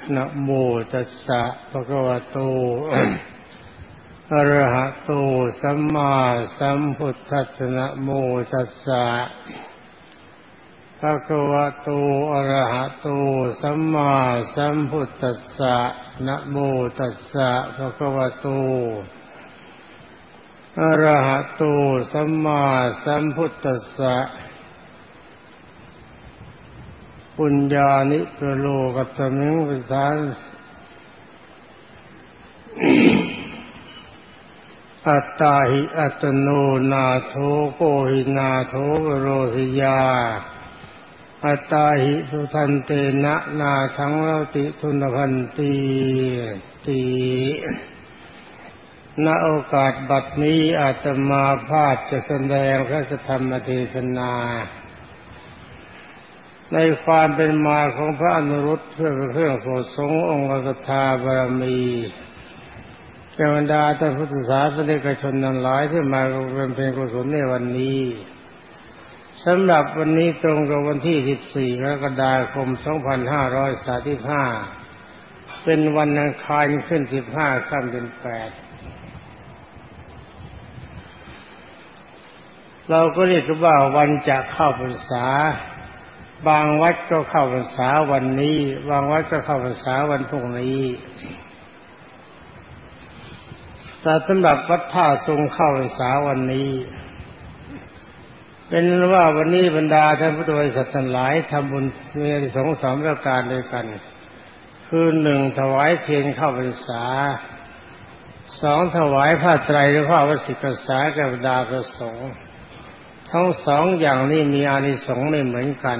นะโมตัสสะภะคะวะโตอะระหะโตสัมมาสัมพุทธัสสะนะโมตัสสะภะคะวะโตอะระหะโตสัมมาสัมพุทธัสสะนะโมตัสสะภะคะวะโตอะระหะโตสัมมาสัมพุทธัสสะปุญญานิโรกัตถมิงวิธานอัตตาหิอัตโนนาโถโกหินาโถโรหิยาอัตตาหิสุทันเตนะนาทังเลติทุนพันตีณโอกาสบัดนี้อาตมาภาพจะแสดงพระธรรมเทศนาในความเป็นมาของพระอนุรุตเพื่อเป็นเครื่องโปรดทรงองค์ศรัทธาบารมีแก่บรรดาท่านพุทธศาสนิกชนทั้งหลายที่มาบำเพ็ญกุศลในวันนี้สำหรับวันนี้ตรงกับวันที่ 14 กรกฎาคม 2535เป็นวันอังคารขึ้น 15 ค่ำเดือน 8เราก็เรียกว่าวันจะเข้าพรรษาบางวัดก็เข้าพรรษาวันนี้บางวัดก็เข้าพรรษาวันพรุ่งนี้แต่สำหรับวัดท่าทรงเข้าพรรษาวันนี้เป็นว่าวันนี้บรรดาท่านพุทธบริษัททั้งหลายทำบุญมีอานิสงส์2ประการด้วยกันคือ 1. ถวายเพลงเข้าพรรษา 2. ถวายผ้าไตรหรือผ้าวสิกษาแก่บรรดาพระสงฆ์ทั้งสองอย่างนี้มีอานิสงส์ไม่เหมือนกัน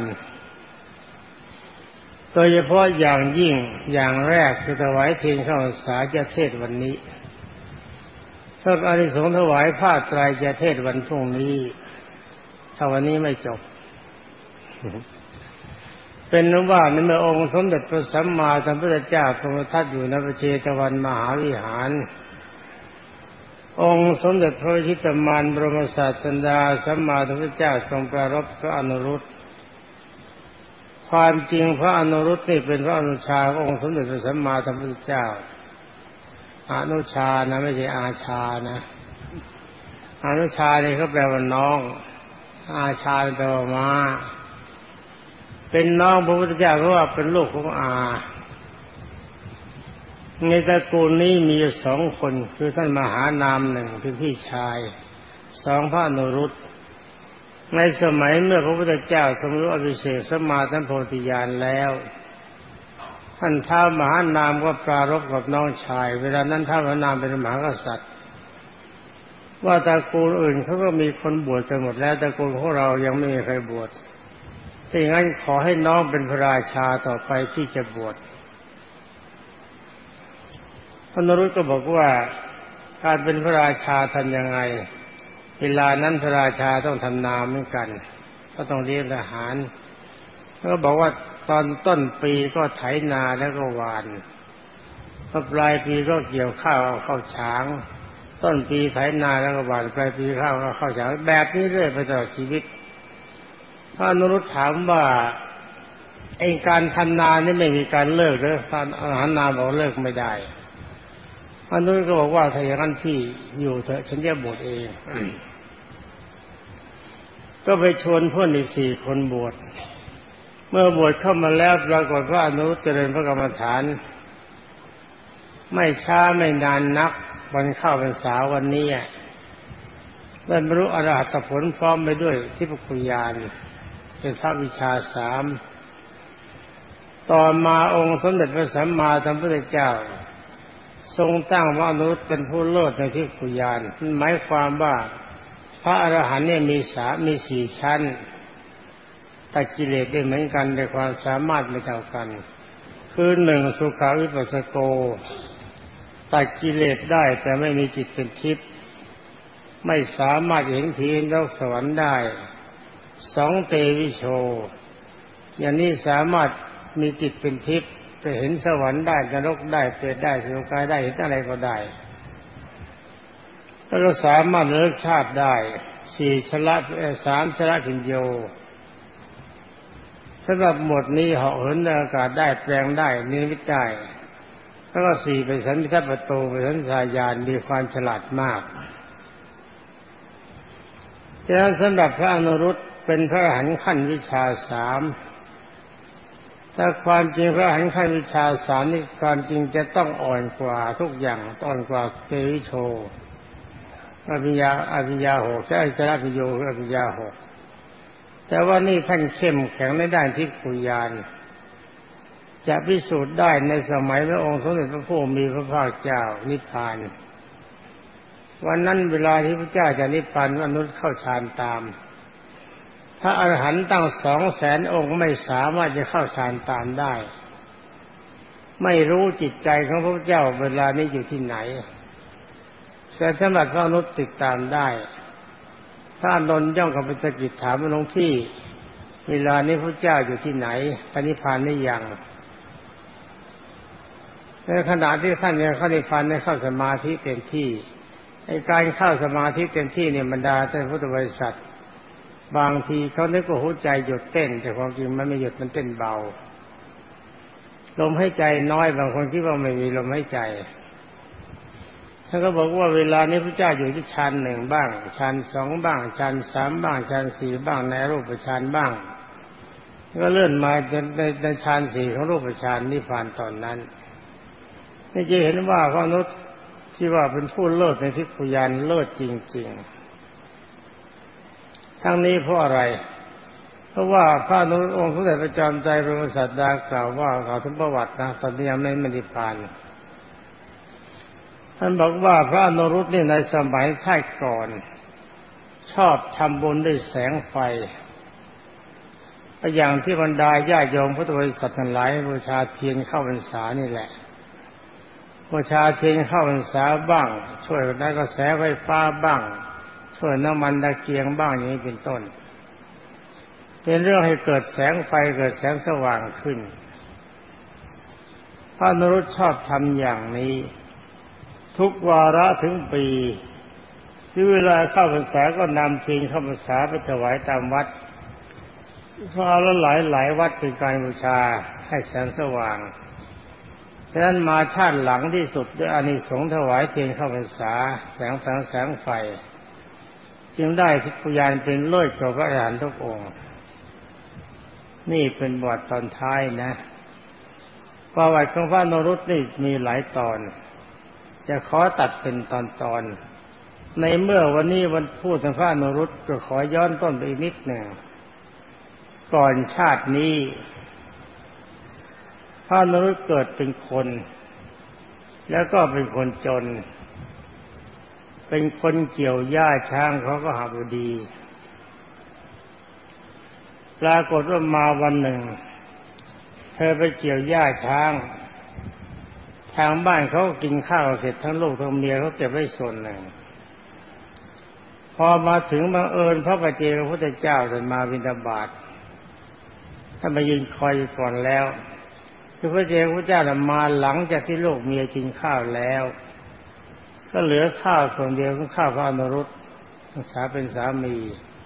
โดยเฉพาะอย่างยิ่งอย่างแรกคือถวายเพลงเข้าพรรษาจะเทศวันนี้ถ้าอานิสงส์ถวายผ้าไตรจะเทศวันพรุ่งนี้ถ้าวันนี้ไม่จบเป็นว่าในเมื่อองค์สมเด็จพระสัมมาสัมพุทธเจ้าทรงประทับอยู่ณพระเชตวันมหาวิหารองค์สมเด็จพระชิตมารบรมศาสดาสัมมาสัมพุทธเจ้าทรงปรารภพระอนุรุตความจริงพระอนุรุตนี่เป็นพระอนุชาขององค์สมเด็จพระสัมมาสัมพุทธเจ้าอนุชานะไม่ใช่อาชานะอนุชานี่เขาแปลว่าน้องอาชาแปลว่าม้าเป็นน้องพระพุทธเจ้าเพราะว่าเป็นลูกของอาในตระกูลนี้มีอยู่2 คนคือท่านมหานาม1คือพี่ชาย2พระอนุรุตในสมัยเมื่อพระพุทธเจ้าทรงรู้อภิเษกสัมมาสัมโพธิญาณแล้วท่านท้าวมหานามก็ปรารภกับน้องชายเวลานั้นท้าวมหานามเป็นมหากษัตริย์ว่าตระกูลอื่นเขาก็มีคนบวชกันหมดแล้วตระกูลของเรายังไม่มีใครบวชถ้าอย่างนั้นขอให้น้องเป็นพระราชาต่อไปที่จะบวชพระนรุตก็บอกว่าการเป็นพระราชาทำยังไงเวลานั้นพระราชาต้องทำนาเหมือนกันก็ต้องเลี้ยงทหารแล้วก็บอกว่าตอนต้นปีก็ไถนาแล้วก็หว่านพอปลายปีก็เกี่ยวข้าวเข้าฉางต้นปีไถนาแล้วก็หว่านปลายปีข้าวเข้าฉางแบบนี้เรื่อยไปตลอดชีวิตพระอนุรุตถามว่าไอ้การทำนานี่ไม่มีการเลิกหรือท่านมหานามบอกเลิกไม่ได้อนุรุตก็บอกว่าถ้าอย่างนั้นพี่อยู่เถอะฉันจะบวชเองก็ไปชวนเพื่อนอีก4 คนบวชเมื่อบวชเข้ามาแล้วปรากฏว่าอนุรุตเจริญพระกรรมฐานไม่ช้าไม่นานนักวันเข้าพรรษาวันนี้ได้บรรลุอรหัตผลพร้อมไปด้วยทิพยญาณเป็นพระวิชา3ต่อมาองค์สมเด็จพระสัมมาสัมพุทธเจ้าทรงตั้งพระอนุรุตเป็นผู้เลิศในทิพยญาณหมายความว่าพระอรหันต์เนี่ยมี4 ชั้นตัดกิเลสได้เหมือนกันแต่ความสามารถไม่เท่ากันคือ 1. สุขาวิปัสสโกตัดกิเลสได้แต่ไม่มีจิตเป็นทิพย์ไม่สามารถเห็นผีนรกสวรรค์ได้ 2. เตวิโชอย่างนี้สามารถมีจิตเป็นทิพย์จะเห็นสวรรค์ได้นรกได้เปรตได้สุคติได้เห็นอะไรก็ได้แล้วก็สามารถเลิกชาติได้ 3. ชละพิญโยสำหรับหมวดนี้เหาะเหินในอากาศได้แปลงได้นิมิตได้แล้วก็สี่เป็นสันนิทัปโตเป็นสัญชาญาณมีความฉลาดมากฉะนั้นสำหรับพระอนุรุตเป็นพระอรหันต์ขั้นวิชาสามแต่ความจริงพระอรหันต์ขั้นวิชาสามนี่ความจริงจะต้องอ่อนกว่าทุกอย่างอ่อนกว่าเกวิโชอภิญญาหกใช่ชนะพิโยอภิญญาหกแต่ว่านี่ท่านเข้มแข็งในด้านทิพยานจะพิสูจน์ได้ในสมัยพระองค์สมเด็จพระผู้มีพระภาคเจ้านิพพานวันนั้นเวลาที่พระเจ้าจะนิพพานอนุรุตเข้าฌานตามพระอรหันต์ตั้ง200,000 องค์ไม่สามารถจะเข้าฌานตามได้ไม่รู้จิตใจของพระเจ้าเวลานี้อยู่ที่ไหนแต่สำหรับพระอนุรุตติดตามได้พระอานนท์ย่อมกับไปสะกิดถามว่าหลวงพี่เวลานี้พระเจ้าอยู่ที่ไหนปณิพพานหรือยังในขณะที่ท่านยังเข้านิพพานได้เข้าสมาธิเต็มที่ไอ้การเข้าสมาธิเต็มที่เนี่ยบรรดาท่านพุทธบริษัทบางทีเขานึกว่าหัวใจหยุดเต้นแต่ความจริงมันไม่หยุดมันเต้นเบาลมหายใจน้อยบางคนคิดว่าไม่มีลมหายใจท่านก็บอกว่าเวลานี้พระเจ้าอยู่ที่ฌานหนึ่งบ้างฌานสองบ้างฌานสามบ้างฌานสี่บ้างในรูปฌานบ้างก็เลื่อนมาจนในฌานสี่ของรูปฌานนิพพานตอนนั้นนี่จะเห็นว่าพระอนุรุตที่ว่าเป็นผู้เลิศในทิพยานเลิศจริงๆทั้งนี้เพราะอะไรเพราะว่าพระอนุรุตองค์สมเด็จพระจอมไตรบรมศาสดากล่าวว่าเขาถึงประวัตินะตอนนี้ยังไม่นิพพานท่านบอกว่าพระอนุรุตนี่ในสมัยชาติก่อนชอบทำบุญด้วยแสงไฟอย่างที่บรรดาญาโยมพุทธบริษัททั้งหลายบูชาเทียนเข้าพรรษานี่แหละบูชาเทียนเข้าพรรษาบ้างช่วยได้กระแสไฟฟ้าบ้างช่วยน้ำมันตะเกียงบ้างอย่างนี้เป็นต้นเป็นเรื่องให้เกิดแสงไฟเกิดแสงสว่างขึ้นพระอนุรุตชอบทำอย่างนี้ทุกวาระถึงปีที่เวลาเข้าพรรษาก็นำเทียนเข้าพรรษาไปถวายตามวัดเพราะละหลายวัดเป็นการบูชาให้แสงสว่างฉะนั้นมาชาติหลังที่สุดด้วยอานิสงส์ถวายเทียนเข้าพรรษาแสงไฟจึงได้ทิพยานเป็นเลิศกว่าพระอรหันต์ทุกองค์นี่เป็นบทตอนท้ายนะประวัติของพระอนุรุตนี่มีหลายตอนจะขอตัดเป็นตอนในเมื่อวันนี้วันพูดถึงพระอนุรุตก็ขอย้อนต้นไปอีกนิดหนึ่งก่อนชาตินี้พระอนุรุตเกิดเป็นคนแล้วก็เป็นคนจนเป็นคนเกี่ยวหญ้าช้างเขาก็หาบดีปรากฏว่ามาวันหนึ่งเธอไปเกี่ยวหญ้าช้างทางบ้านเขากินข้าวเสร็จทั้งลูกทั้งเมียเขาเก็บไว้ส่วนหนึ่งพอมาถึงบังเอิญพระปัจเจกพุทธเจ้าเดินมาบิณฑบาตท่านมายืนคอยอยู่ก่อนแล้วคือพระเจ้าพระเจ้ามาหลังจากที่ลูกเมียกินข้าวแล้วก็เหลือข้าวส่วนเดียวของข้าวพระอนุรุตเป็นสามี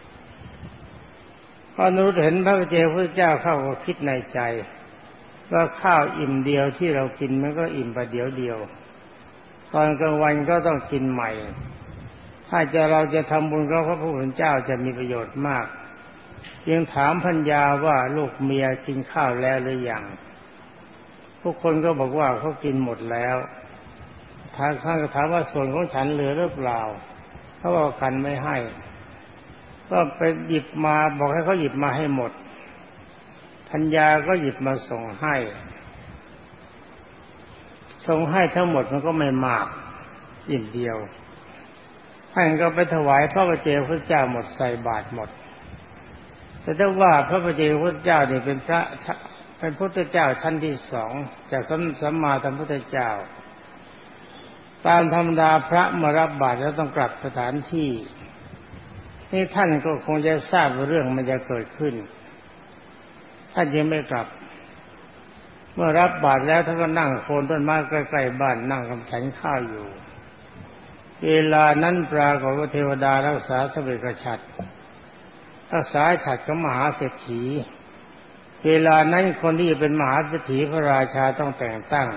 พระอนุรุตเห็นพระเจ้าพระเจ้าเข้าก็คิดในใจว่าข้าวอิ่มเดียวที่เรากินมันก็อิ่มประเดี๋ยวเดียวตอนกลางวันก็ต้องกินใหม่ถ้าเราจะทำบุญกับพระผู้เป็นเจ้าจะมีประโยชน์มากจึงถามภรรยาว่าลูกเมียกินข้าวแล้วหรือยังทุกคนก็บอกว่าเขากินหมดแล้วท่านก็ถามว่าส่วนของฉันเหลือหรือเปล่าเขาบอกกันไม่ให้ก็ไปหยิบมาบอกให้เขาหยิบมาให้หมดภรรยาก็หยิบมาส่งให้ทั้งหมดมันก็ไม่มากอิ่มเดียวท่านก็ไปถวายพระปัจเจกพุทธเจ้าหมดใส่บาตรหมดแต่ถ้าว่าพระปัจเจกพุทธเจ้านี่เป็นพุทธเจ้าชั้นที่สองจากสัมมาสัมพุทธเจ้าตามธรรมดาพระมารับบาตรแล้วต้องกลับสถานที่นี่ท่านก็คงจะทราบว่าเรื่องมันจะเกิดขึ้นท่านยังไม่กลับเมื่อรับบาตรแล้วท่านก็นั่งโคนต้นไม้ใกล้ๆบ้านนั่งกำฉันข้าวอยู่เวลานั้นปรากฏว่าเทวดารักษาสเวกฉัตรรักษาฉัตรของมหาเศรษฐีเวลานั้นคนที่เป็นมหาเศรษฐีพระราชาต้องแต่งตั้ง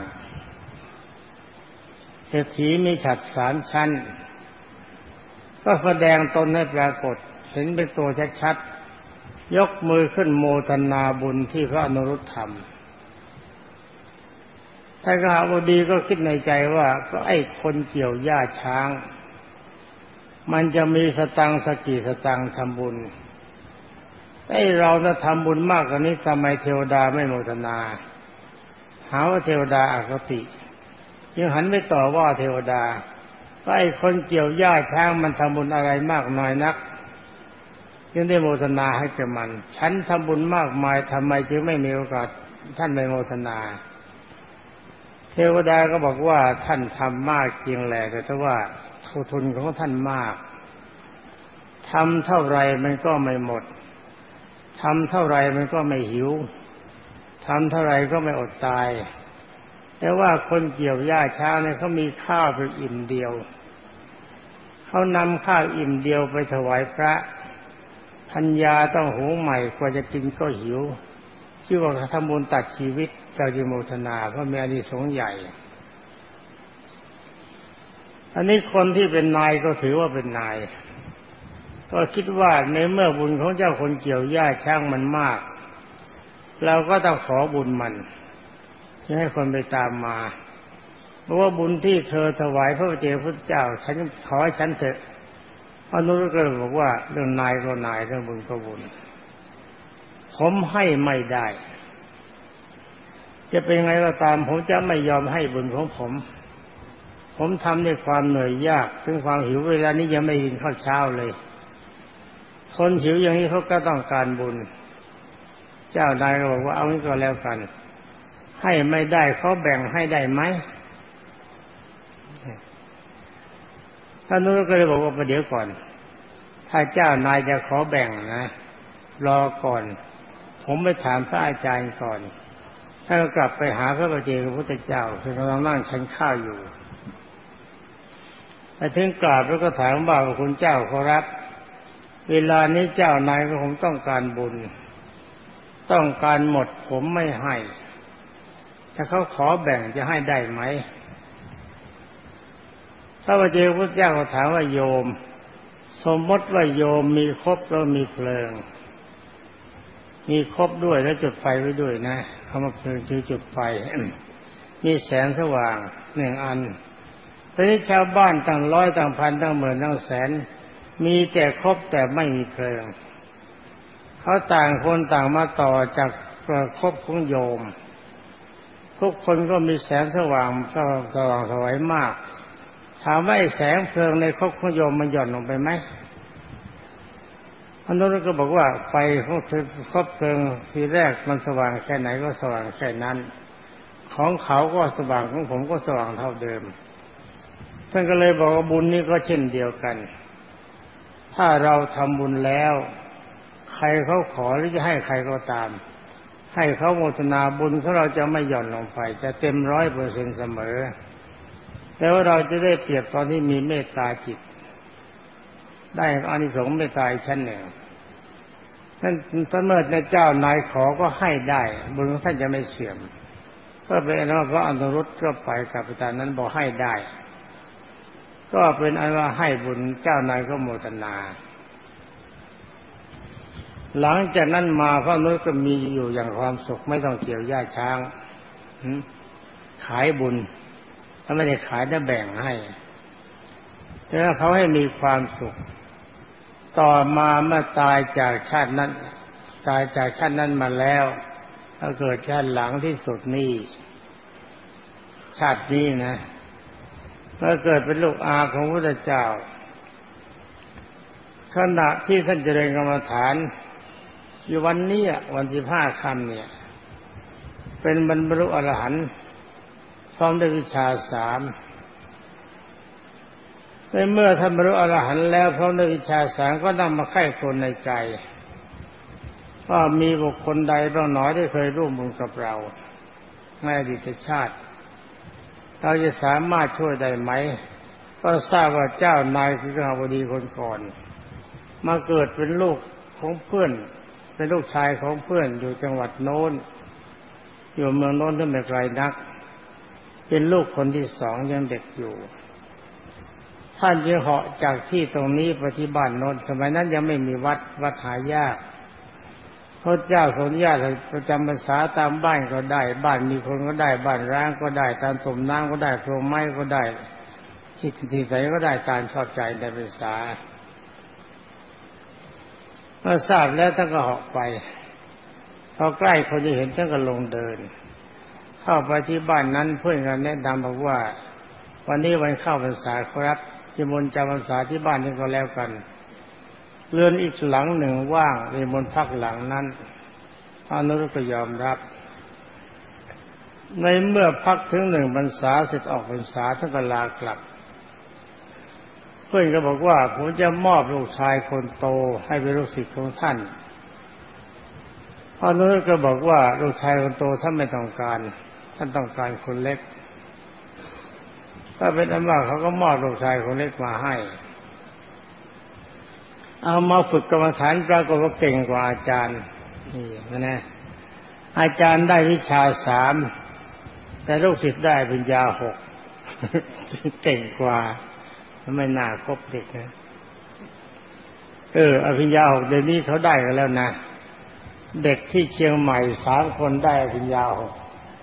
เศรษฐีมีฉัตร3 ชั้นก็แสดงตนให้ปรากฏเห็นเป็นตัวชัดๆยกมือขึ้นโมทนาบุญที่พระอนุรุตทำท่านกหบดีก็คิดในใจว่าก็ไอ้คนเกี่ยวหญ้าช้างมันจะมีสตังค์สักกี่สตังค์ทำบุญไอ้เราจะทำบุญมากกว่านี้ทำไมเทวดาไม่โมทนาหาว่าเทวดาอคติยังหันไปต่อว่าเทวดาว่าไอ้คนเกี่ยวหญ้าช้างมันทำบุญอะไรมากน้อยนักยังได้โมทนาให้แก่มันฉันทำบุญมากมายทำไมจึงไม่มีโอกาสท่านไม่โมทนาเทวดาก็บอกว่าท่านทำมากจริงแหละแต่ว่าทุนของท่านมากทำเท่าไรมันก็ไม่หมดทำเท่าไรมันก็ไม่หิวทำเท่าไรก็ไม่อดตายแต่ว่าคนเกี่ยวหญ้าช้างเนี่ยเขามีข้าวเพียงอิ่มเดียวเขานำข้าวอิ่มเดียวไปถวายพระภรรยาต้องหุงใหม่กว่าจะกินก็หิวชื่อว่าทำบุญตัดชีวิตเจ้าจิโมทนาเพราะมีอานิสงส์ใหญ่อันนี้คนที่เป็นนายก็ถือว่าเป็นนายก็คิดว่าในเมื่อบุญของเจ้าคนเกี่ยวหญ้าช้างมันมากเราก็ต้องขอบุญมันจะให้คนไปตามมาเพราะว่าบุญที่เธอถวายพระเจ้าพุทธเจ้าฉันขอให้ฉันเถอะอนุรุตก็บอกว่าเรื่องนายก็นายเรื่องบุญก็บุญผมให้ไม่ได้จะเป็นไงก็ตามผมจะไม่ยอมให้บุญของผมทำด้วยความเหนื่อยยากถึงความหิวเวลานี้ยังไม่กินข้าวเช้าเลยคนหิวอย่างนี้เขาก็ต้องการบุญเจ้านายก็บอกว่าเอางี้ก็แล้วกันให้ไม่ได้เขาแบ่งให้ได้ไหมท่านนู้นก็เลยบอกว่าประเดี๋ยวก่อนถ้าเจ้านายจะขอแบ่งนะรอก่อนผมไปถามพระอาจารย์ก่อนถ้าก็กลับไปหาพระเจ้าพุทธเจ้าคือกำลังนั่งฉันข้าวอยู่ไปถึงกราบแล้วก็ถามว่าคุณเจ้าขอรับเวลานี้เจ้านายก็คงต้องการบุญต้องการหมดผมไม่ให้ถ้าเขาขอแบ่งจะให้ได้ไหมพระเจ้าพุทธเจ้าก็ถามว่าโยมสมมติว่าโยมมีครบแล้วมีเพลิงมีครบด้วยแล้วจุดไฟไว้ด้วยนะคำว่าเพลิงคือจุดไฟ มีแสงสว่าง1 อันทีนี้ชาวบ้านตั้งร้อยตั้งพันตั้งหมื่นตั้งแสนมีแต่ครบแต่ไม่มีเพลิงเขาต่างคนต่างมาต่อจากครบของโยมทุกคนก็มีแสงสว่างสวยมากถามว่าแสงเพลิงในครบของโยมมันหย่อนลงไปไหมอันนั้นก็บอกว่าไฟของครบเพลิงทีแรกมันสว่างแค่ไหนก็สว่างแค่นั้นของเขาก็สว่างของผมก็สว่างเท่าเดิมท่านก็เลยบอกว่าบุญนี้ก็เช่นเดียวกันถ้าเราทำบุญแล้วใครเขาขอหรือจะให้ใครก็ตามให้เขาโมทนาบุญของเราจะไม่หย่อนลงไปจะเต็ม 100% เสมอแต่ว่าเราจะได้เปรียบตอนที่มีเมตตาจิตได้อานิสงส์เมตตาชั้นหนึ่งนั่นเสมอในเจ้านายขอก็ให้ได้บุญของท่านจะไม่เสื่อมก็เป็นอันว่าพระอนุรุตก็ไปกับอาจารย์นั้นบอกให้ได้ก็เป็นอันว่าให้บุญเจ้านายก็โมทนาหลังจากนั้นมาพระอนุรุตก็มีอยู่อย่างความสุขไม่ต้องเกี่ยวหญ้าช้างขายบุญถ้าไม่ได้ขายจะแบ่งให้แล้วเขาให้มีความสุขต่อมาเมื่อตายจากชาตินั้นมาแล้วถ้าเกิดชาติหลังที่สุดนี่ชาตินี้นะเมื่อเกิดเป็นลูกอาของพระพุทธเจ้าขณะที่ท่านเจริญกรรมฐานอยู่วันนี้วัน15 ค่ำเนี่ยเป็นบรรลุอรหันต์พร้อมด้วยวิชา3ในเมื่อท่านบรรลุอรหันต์แล้วพร้อมด้วยวิชา3ก็นำมาไข้ควรในใจว่ามีบุคคลใดบ้างหนอที่เคยร่วมบุญกับเราในอดีตชาติเราจะสามารถช่วยได้ไหมก็ทราบว่าเจ้านายคือกหบดีคนก่อนมาเกิดเป็นลูกของเพื่อนเเป็นลูกชายของเพื่อนอยู่จังหวัดโน้นอยู่เมืองโน้นที่ไม่ไกลนักเป็นลูกคนที่สองยังเด็กอยู่ท่านจึงเหาะจากที่ตรงนี้ไปที่บ้านโน้นสมัยนั้นยังไม่มีวัดหายากพระเจ้าขออนุญาตประจำพรรษาตามบ้านก็ได้บ้านมีคนก็ได้บ้านร้างก็ได้ตามต้มน้ำก็ได้โรงไม้ก็ได้ที่ไหนก็ได้ตามชอบใจในพรรษาเมื่อทราบแล้วท่านก็เหาะไปพอใกล้คนจะเห็นท่านก็ลงเดินเข้าไปที่บ้านนั้นเพื่อนกันแนะนำบอกว่าวันนี้วันเข้าพรรษาครับนิมนต์จำพรรษาที่บ้านนี้ก็แล้วกันเรือนอีกหลังหนึ่งว่างนิมนต์พักหลังนั้นอนุรุตก็ยอมรับในเมื่อพักถึง1 พรรษาเสร็จออกพรรษาท่านก็ลากลับเพื่อนก็บอกว่าผมจะมอบลูกชายคนโตให้เป็นลูกศิษย์ของท่านอนุรุตก็บอกว่าลูกชายคนโตท่านไม่ต้องการท่านต้องการคนเล็กก็เป็นอันว่าเขาก็มอบลูกชายคนเล็กมาให้เอามาฝึกกรรมฐานปรากฏว่าเก่งกว่าอาจารย์นี่นะอาจารย์ได้วิชา3แต่ลูกศิษย์ได้ปริญญา6เก่งกว่าไม่น่าคบเด็กนะอภิญญา6เดี๋ยวนี้เขาได้กันแล้วนะเด็กที่เชียงใหม่3 คนได้อภิญญา6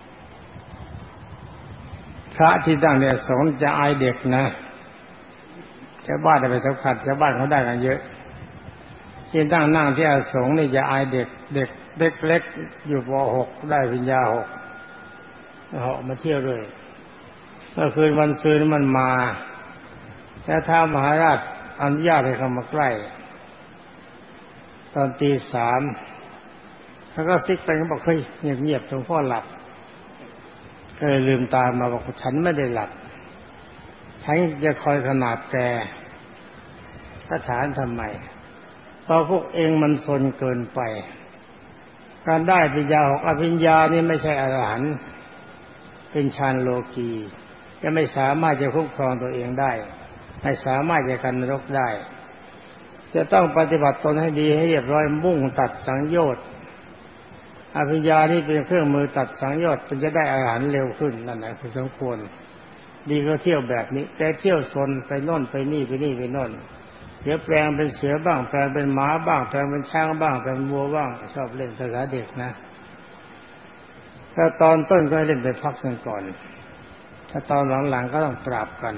พระที่ตั้งเนี่ยสงฆ์จะอายเด็กนะชาวบ้านไปทุกขัดชาวบ้านเขาได้กันเยอะที่นั่งที่อาสงฆ์นี่จะอายเด็กเล็กอยู่ป.6ได้ปริญญา6เหาะมาเที่ยวด้วยเมื่อคืนวันซืนมันมาแต่ท้าวมหาราชอนุญาตให้เข้ามาใกล้ตอนตี 3แล้วก็ซิกไปเขาบอกเฮ้ยเงียบๆหลวงพ่อหลับก็เลยลืมตามาบอกฉันไม่ได้หลับฉันจะคอยขนาบแกถ้าถามทำไมเพราะพวกเองมันซนเกินไปการได้ปริญญา6อภิญญานี่ไม่ใช่อรหันต์เป็นฌานโลกีจะไม่สามารถจะคุ้มครองตัวเองได้ไม่สามารถจะกันนรกได้จะต้องปฏิบัติตนให้ดีให้เรียบร้อยมุ่งตัดสังโยชน์อภิญญานี่เป็นเครื่องมือตัดสังโยชน์จะได้อรหันต์เร็วขึ้นนั่นแหละคือสมควรดีก็เที่ยวแบบนี้แต่เที่ยวซนไปโน่นไปนี่ไปโน่นเดี๋ยวแปลงเป็นเสือบ้างแปลงเป็นหมาบ้างแปลงเป็นช้างบ้างแปลงเป็นวัวบ้างชอบเล่นภาษาเด็กนะถ้าตอนต้นก็เล่นไปพักกันก่อนถ้าตอนหลังๆก็ต้องปราบกัน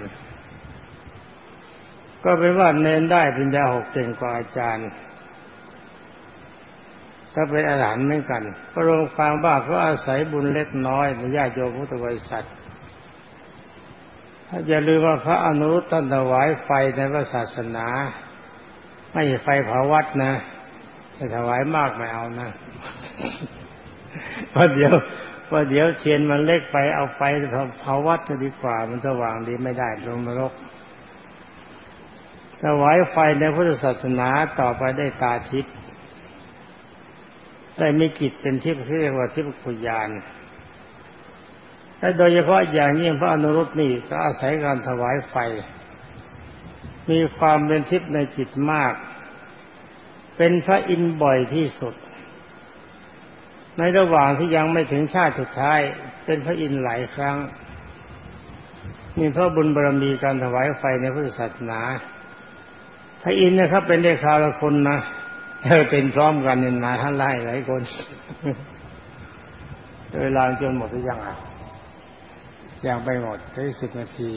ก็เป็นว่าเน้นได้ปริญญา6เก่งกว่าอาจารย์ถ้าเป็นอรหันต์เหมือนกันก็รวมความว่าเขาอาศัยบุญเล็กน้อยในญาติโยมพุทธบริษัทอย่าลืมว่าพระอนุรุตท่านถวายไฟในพระศาสนาไม่ใช่ไฟเผาวัดนะจะถวายมากไม่เอานะเพราะเดี๋ยวเทียนมันเล็กไปเอาไฟเผาวัดจะดีกว่ามันสว่างดีไม่ได้ลงนรกถวายไฟในพุทธศาสนาต่อไปได้ตาทิพย์ได้มีกิจเป็นทิพย์เรียกว่าทิพย์กุญญาณและโดยเฉพาะอย่างยิ่งพระอนุรุตนี่ก็อาศัยการถวายไฟมีความเป็นทิพย์ในจิตมากเป็นพระอินทร์บ่อยที่สุดในระหว่างที่ยังไม่ถึงชาติสุดท้ายเป็นพระอินทร์หลายครั้งนี่เพราะบุญบารมีการถวายไฟในพุทธศาสนาพระอินทร์นะครับเป็นได้คราวละคนนะเป็นพร้อมกันเนี่ยนะท่านไล่หลายคนเวลาจนหมดหรือยังอ่ะยังไปหมดแค่10 นาที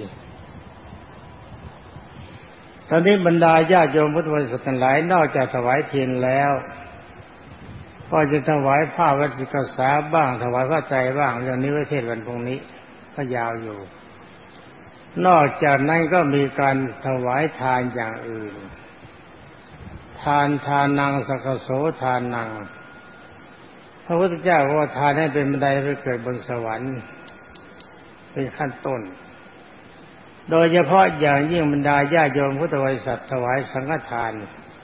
ตอนนี้บรรดาญาติโยมพุทธบริษัททั้งหลายนอกจากถวายเทียนแล้วก็จะถวายผ้าวัชิกษาบ้างถวายผ้าไตรบ้างเรื่องนี้ไว้เทศน์วันพรุ่งนี้ก็ยาวอยู่นอกจากนั้นก็มีการถวายทานอย่างอื่นทานังสักโสทานังพระพุทธเจ้าว่าทานให้เป็นบันไดไปเกิดบนสวรรค์เป็นขั้นต้นโดยเฉพาะอย่างยิ่งบรรดาญาติโยมพุทธบริษัทถวายสังฆทาน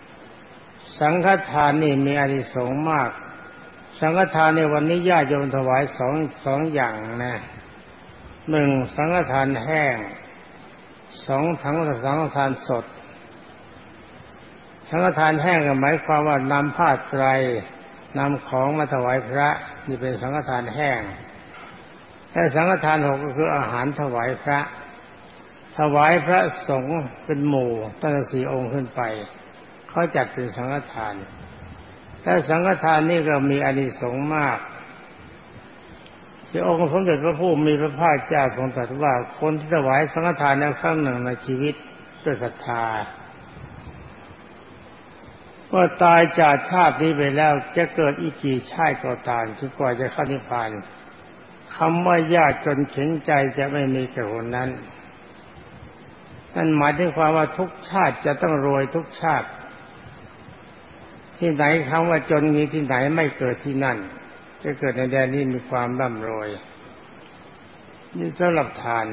นี่มีอานิสงส์มากสังฆทานในวันนี้ญาติโยมถวายสองอย่างนะ1สังฆทานแห้ง2สังฆทานสดสังฆทานแห้งก็หมายความว่านำผ้าไตรนำของมาถวายพระนี่เป็นสังฆทานแห้งและสังฆทาน6ก็คืออาหารถวายพระถวายพระสงฆ์เป็นหมู่ตั้งแต่4 องค์ขึ้นไปเขาจัดเป็นสังฆทานแต่สังฆทานนี่ก็มีอานิสงส์มากที่องค์สมเด็จพระผู้มีพระภาคเจ้าทรงตรัสว่าคนที่ถวายสังฆทานในครั้งหนึ่งในชีวิตด้วยศรัทธาเมื่อตายจากชาตินี้ไปแล้วจะเกิดอีกกี่ชาติก็ตามจนกว่าจะเข้านิพพานคำว่ายากจนเข็นใจจะไม่มีแก่คนนั้นนั่นหมายถึงความว่าทุกชาติจะต้องรวยทุกชาติที่ไหนคำว่าจนนี้ที่ไหนไม่เกิดที่นั่นจะเกิดในแดนนี้มีความร่ำรวยนี่สำหรับทาน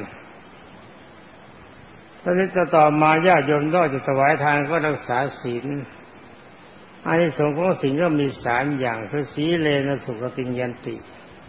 ตอนนี้ต่อมาญาติโยมนอกจากถวายทานก็รักษาศีลอานิสงส์ของศีลก็มี3 อย่างคือสีเลนะสุขติงยันติ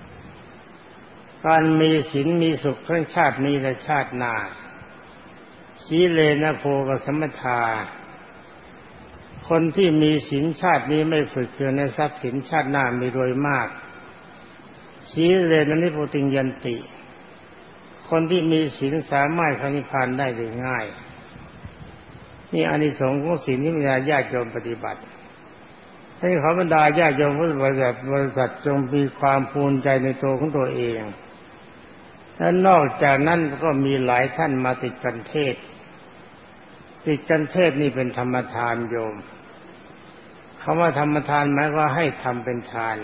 การมีศีลมีสุขทั้งชาตินี้และชาติหน้าสีเลนะโภคสัมปทาคนที่มีศีลชาตินี้ไม่ฝึกเกินในทรัพย์สินชาติหน้ามีรวยมากสีเลนะนิพพุติงยันติคนที่มีศีลสามารถเข้านิพพานได้โดยง่ายนี่อานิสงส์ของศีลที่มีญาติโยมปฏิบัติให้ขอบรรดาญาติโยมพุทธบริษัทจงมีความภูมิใจในตัวของตัวเองและนอกจากนั้นก็มีหลายท่านมาติดกันเทศนี่เป็นธรรมทานโยมคำว่าธรรมทานหมายว่าให้ทำเป็นทาน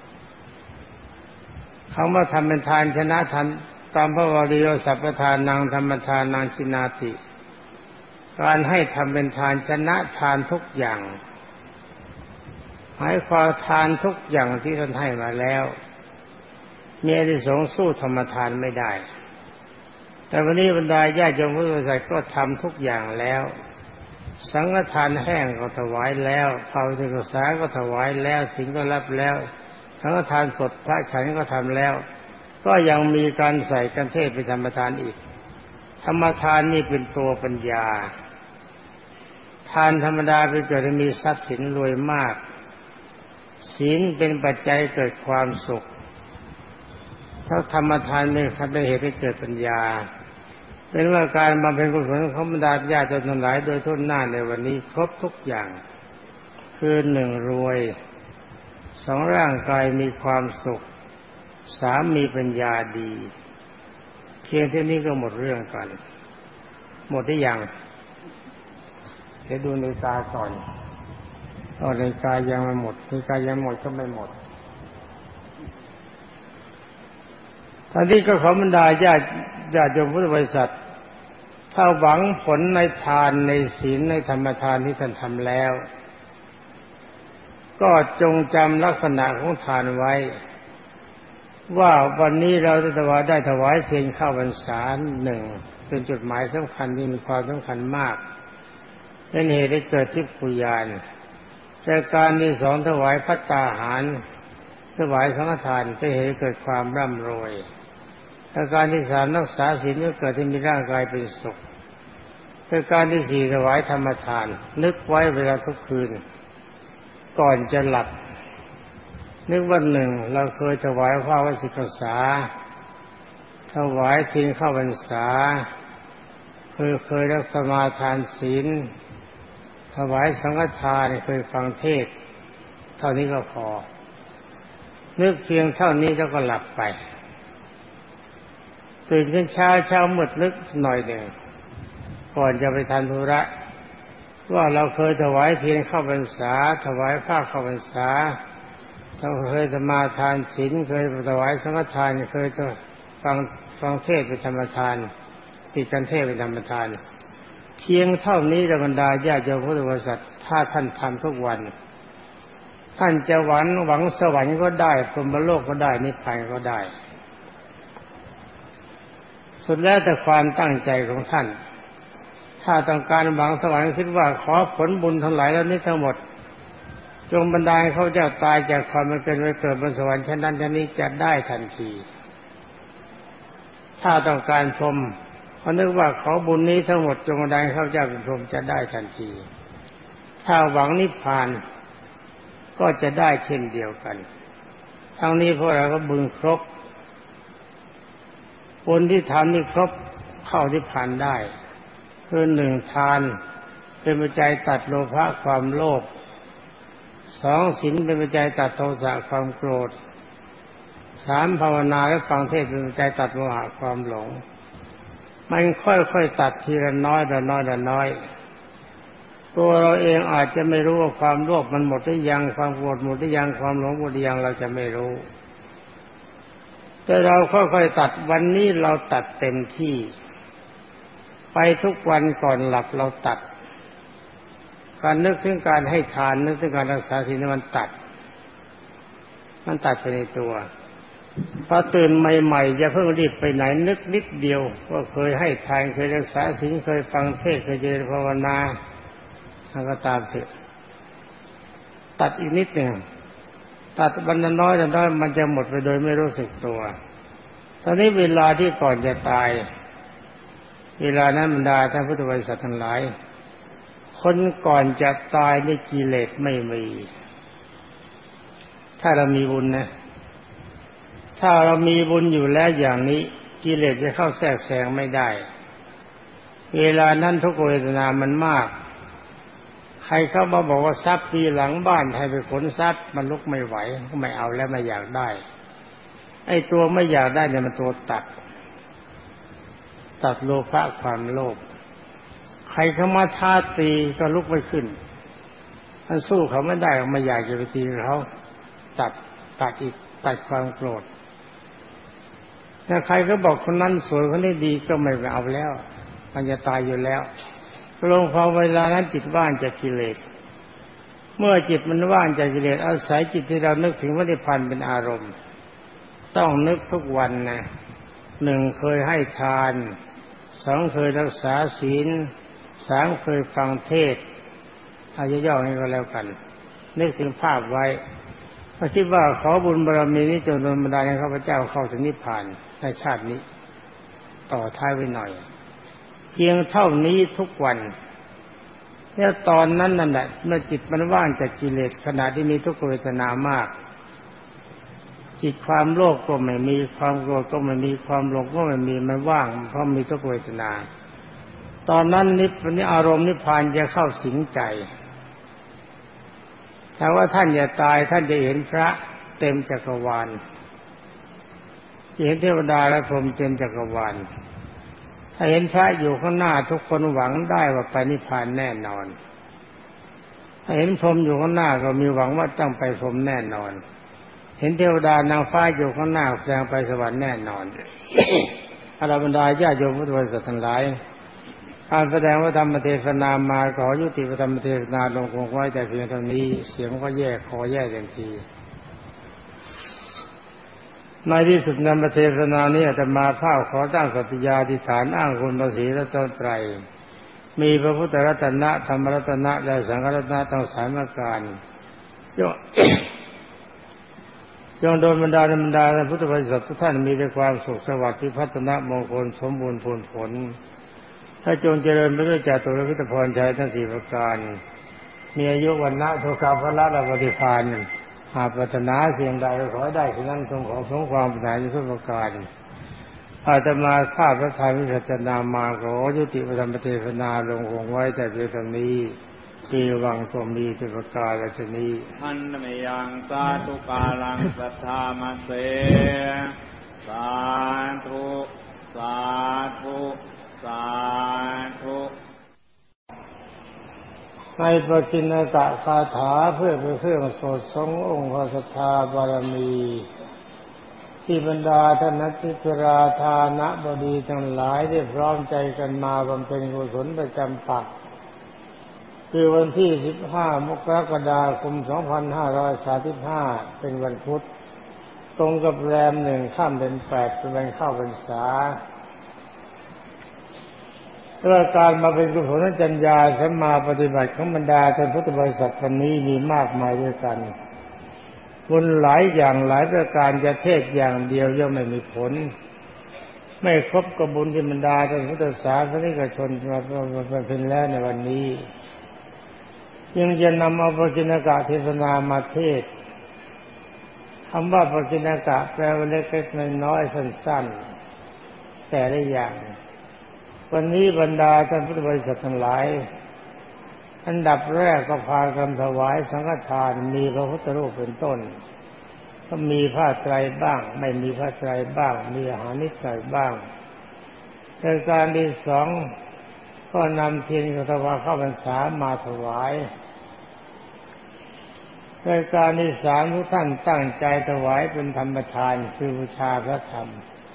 คำว่าทำเป็นทานชนะทานตามพระวารีสัพพทานังธรรมทานังชินาติการให้ทำเป็นทานชนะทานทุกอย่างหมายความทานทุกอย่างที่ท่านให้มาแล้วมีอานิสงส์สู้ธรรมทานไม่ได้แต่วันนี้บรรดาญาติโยมพุทธบริษัทก็ทำทุกอย่างแล้วสังฆทานแห้งก็ถวายแล้วภาวนาศึกษาก็ถวายแล้วศีลก็รับแล้วสังฆทานสดพระฉันก็ทำแล้วก็ยังมีการใส่กันเทศเป็นธรรมทานอีกธรรมทานนี่เป็นตัวปัญญาทานธรรมดาเป็นเกิดให้มีทรัพย์สินรวยมากศีลเป็นปัจจัยเกิดความสุขถ้าธรรมทานเป็นเหตุให้เกิดปัญญาเป็นว่าการบำเพ็ญกุศลของบรรดาญาติโยมทั้งหลายโดยทั่วหน้าในวันนี้ครบทุกอย่างคือ1รวย2ร่างกายมีความสุข3มีปัญญาดีเพียงเท่านี้ก็หมดเรื่องกันหมดได้ยังเดี๋ยวดูนาฬิกาก่อนนาฬิกายังไม่หมดนาฬิกายังหมดก็ไม่หมดตอนนี้ก็ขอบรรดาญาติโยมพุทธบริษัทถ้าหวังผลในทานในศีลในธรรมทานที่ท่านทำแล้วก็จงจำลักษณะของทานไว้ว่าวันนี้เราได้ถวายเพลข้าวพรรษา1เป็นจุดหมายสำคัญที่มีความสำคัญมากเป็นเหตุให้เกิดทิพยานแต่การที่2ถวายภัตตาหารถวายสังฆทานเป็นเหตุให้เกิดความร่ำรวยแต่การที่3รักษาศีลก็เกิดให้มีร่างกายเป็นสุขแต่การที่4ถวายธรรมทานนึกไว้เวลาทุกคืนก่อนจะหลับนึกว่า1เราเคยถวายพระวสิกษาถวายศีลเข้าพรรษาเคยรักษามาทานศีลถวายสังฆทานเคยฟังเทศน์เท่านี้ก็พอนึกเพียงเท่านี้แล้วก็หลับไปตื่นขึ้นเช้ามืดนึกหน่อยหนึ่งก่อนจะไปทานธุระว่าเราเคยถวายเพียงเข้าพรรษาถวายผ้าเข้าพรรษาเราเคยสมาทานศีลเคยถวายสังฆทานเคยจะฟังเทศน์เป็นธรรมทานติดกันเทศน์เป็นธรรมทานเพียงเท่านี้บรรดาญาติโยมพุทธบริษัทถ้าท่านทำทุกวันท่านจะหวังสวรรค์ก็ได้พรหมโลกก็ได้นิพพานก็ได้สุดแล้วแต่ความตั้งใจของท่านถ้าต้องการหวังสวรรค์คิดว่าขอผลบุญทั้งหลายแล้วนี้ทั้งหมดจงบันดาลเขาเจ้าตายจากความเป็นไปเกิดบนสวรรค์ชั้นนั้นชั้นนี้จะได้ทันทีถ้าต้องการพรหมเขานึกว่าขอบุญนี้ทั้งหมดจงบันดาลเขาเจ้าเป็นพรหมจะได้ทันทีถ้าหวังนิพพานก็จะได้เช่นเดียวกันทั้งนี้พวกเราก็บุญครบบุญที่ทำนี่ครบเข้านิพพานได้คือหนึ่งทานเป็นปัจจัยตัดโลภะความโลภสองศีลเป็นปัจจัยตัดโทสะความโกรธสามภาวนาและฟังเทศน์เป็นปัจจัยตัดโมหะความหลงมันค่อยๆตัดทีละน้อยละน้อยละน้อยตัวเราเองอาจจะไม่รู้ว่าความโลภมันหมดหรือยังความโกรธหมดหรือยังความหลงหมดหรือยังเราจะไม่รู้แต่เราค่อยๆตัดวันนี้เราตัดเต็มที่ไปทุกวันก่อนหลับเราตัดการนึกถึงการให้ทานนึกถึงการรักษาศีลมันตัดไปในตัวพอตื่นใหม่ๆอย่าเพิ่งรีบไปไหนนึกนิดเดียวว่าเคยให้ทานเคยรักษาศีลเคยฟังเทศน์เคยเจริญภาวนาแล้วก็ตามเถอะตัดอีกนิดหนึ่งตัดวันละน้อยละน้อยมันจะหมดไปโดยไม่รู้สึกตัวตอนนี้เวลาที่ก่อนจะตายเวลานั้นบรรดาท่านพุทธบริษัททั้งหลายคนก่อนจะตายนี่กิเลสไม่มีถ้าเรามีบุญนะถ้าเรามีบุญอยู่แล้วอย่างนี้กิเลสจะเข้าแทรกแซงไม่ได้เวลานั้นทุกขเวทนามันมากใครเข้ามาบอกว่าทรัพย์มีหลังบ้านให้ไปขนทรัพย์มันลุกไม่ไหวก็ไม่เอาแล้วไม่อยากได้ไอ้ตัวไม่อยากได้เนี่ยมันตัวตัดโลภะความโลภใครเข้ามาท้าตีก็ลุกไม่ขึ้นท่านสู้เขาไม่ได้ก็ไม่อยากจะไปตีเขาตัดความโกรธถ้าใครก็บอกคนนั้นสวยคนนี้ดีก็ไม่เอาแล้วมันจะตายอยู่แล้วลงพอเวลานั้นจิตว่างจากกิเลสเมื่อจิตมันว่างจากกิเลสอาศัยจิตที่เรานึกถึงพระนิพพานเป็นอารมณ์ต้องนึกทุกวันนะหนึ่งเคยให้ทานสองเคยรักษาศีลสามเคยฟังเทศน์อายุย่อให้ก็แล้วกันนึกถึงภาพไว้พระคิดว่าขอบุญบารมีนี้จงดลบันดาลให้ข้าพเจ้าเข้าถึงนิพพานในชาตินี้ต่อท้ายไว้หน่อยเพียงเท่านี้ทุกวันเนี่ยตอนนั้นนั่นแหละเมื่อจิตมันว่างจากกิเลสขณะที่มีทุกขเวทนามากจิตความโลภก็ไม่มีความโกรธก็ไม่มีความหลงก็ไม่มีมันว่างเพราะมีทุกขเวทนาตอนนั้นนี่อารมณ์นิพพานจะเข้าสิงใจถ้าว่าท่านอย่าตายท่านจะเห็นพระเต็มจักรวาลจะเห็นเทวดาและพรหมเต็มจักรวาลถ้าเห็นพระอยู่ข้างหน้าทุกคนหวังได้ว่าไปนิพพานแน่นอนถ้าเห็นพรหมอยู่ข้างหน้าก็มีหวังว่าต้องไปพรหมแน่นอนเห็นเทวดานางฟ้าอยู่ข้างหน้าแสดงไปสวรรค์แน่นอนอรบรรดาญาโยมพุทธบริษัททั้งหลายการแสดงว่าธรรมเทศนามาขอยุติธรรมเทศนาลงคงไว้แต่เพียงเท่านี้เสียงก็แย่คอแย่เต็มทีในที่สุดธรรมเทศนานี้อาตมาภาพขอตั้งสัตยาธิษฐานอ้างคุณพระศรีรัตนตรัยมีพระพุทธรัตนะธรรมรัตนะและสังฆรัตนะทั้งสามประการจงโดนบรรดาพุทธบริษัททุกท่านมีแต่ความสุขสวัสดิ์พิพัฒนมงคลสมบูรณ์ผลถ้าจงเจริญไปด้วยจาตุรพิธพรชัยทั้งสี่ประการมีอายุวันนะโทกาภละและปฏิภาณหากปรารถนาเพียงใดขอได้ที่นั้นของสมความปรารถนาทุกประการอาตมาข้าพระทัยวิสัชนามาขอยุติธรรมเทศนาลงคงไว้แต่เพียงเท่านี้ปีวังก็มีทุกประการและชนีอันเมยังสาธุกาลังสัทธามาเสสาธุสาธุสาธุในปฏิณกะคาถาเพื่อเป็นเครื่องโสดทรงองค์พระศรัทธาบารมีที่บรรดาท่านนักธิราทานะบดีทั้งหลายได้พร้อมใจกันมาบำเพ็ญกุศลประจำปักคือวันที่15 มกราคม 2535เป็นวันพุธตรงกับแรม1 ค่ำเดือน 8เป็นวันเข้าพรรษาด้วยการมาเป็นกุศลจัญญาสัมมาปฏิบัติของบรรดาท่านพุทธบริษัทวันนี้มีมากมายด้วยกันบุญหลายอย่างหลายประการจะเทศอย่างเดียวย่อมไม่มีผลไม่ครบกับบุญที่บรรดาท่านพุทธศาสนิกชนมาเป็นแล้วในวันนี้ยังจะนำเอาปกิณกะเทศนามาเทศคำว่าปกิณกะแปลว่าเล็กๆน้อยๆสั้นๆแต่ละอย่างวันนี้บรรดาท่านพุทธบริษัททั้งหลายอันดับแรกก็พากันถวายสังฆทานมีพระพุทธรูปเป็นต้นก็มีผ้าไตรบ้างไม่มีผ้าไตรบ้างมีอาหารนิดหน่อยบ้างในการที่สองก็นำเทียนกฐวาเข้าพรรษามาถวายในการที่สามทุกท่านตั้งใจถวายเป็นธรรมทานคือบูชาพระธรรม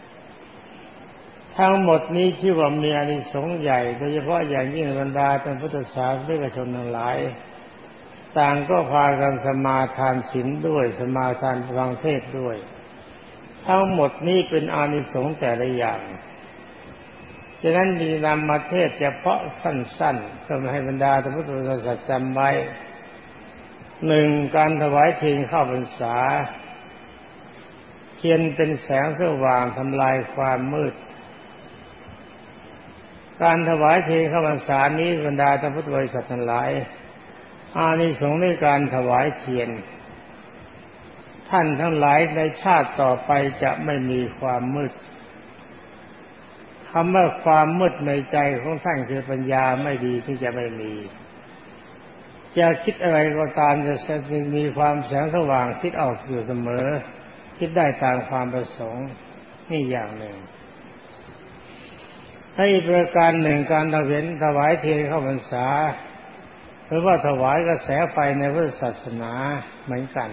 ทั้งหมดนี้ชื่อว่ามีอานิสงส์ใหญ่โดยเฉพาะอย่างยิ่งบรรดาท่านพุทธศาสนิกชนทั้งหลายต่างก็พากันสมาทานศีลด้วยสมาทานฟังเทศน์ด้วยทั้งหมดนี้เป็นอานิสงส์แต่ละอย่างฉะนั้นดีนำมาเทศเฉพาะสั้นๆเพื่อให้บรรดาท่านพุทธบริษัทจำไว้หนึ่งการถวายเทียนเข้าพรรษาเทียนเป็นแสงสว่างทำลายความมืดการถวายเทียนเข้าพรรษานี้บรรดาท่านพุทธบริษัททั้งหลายอานิสงส์ในการถวายเทียนท่านทั้งหลายในชาติต่อไปจะไม่มีความมืดคำว่าความมืดในใจของท่านคือปัญญาไม่ดีที่จะไม่มีจะคิดอะไรก็ตามจะมีความแสงสว่างคิดออกอยู่เสมอคิดได้ตามความประสงค์นี่อย่างหนึ่งให้ประการหนึ่งการถวายเทียนเข้าพรรษาหรือว่าถวายกระแสไฟในพุทธศาสนาเหมือนกัน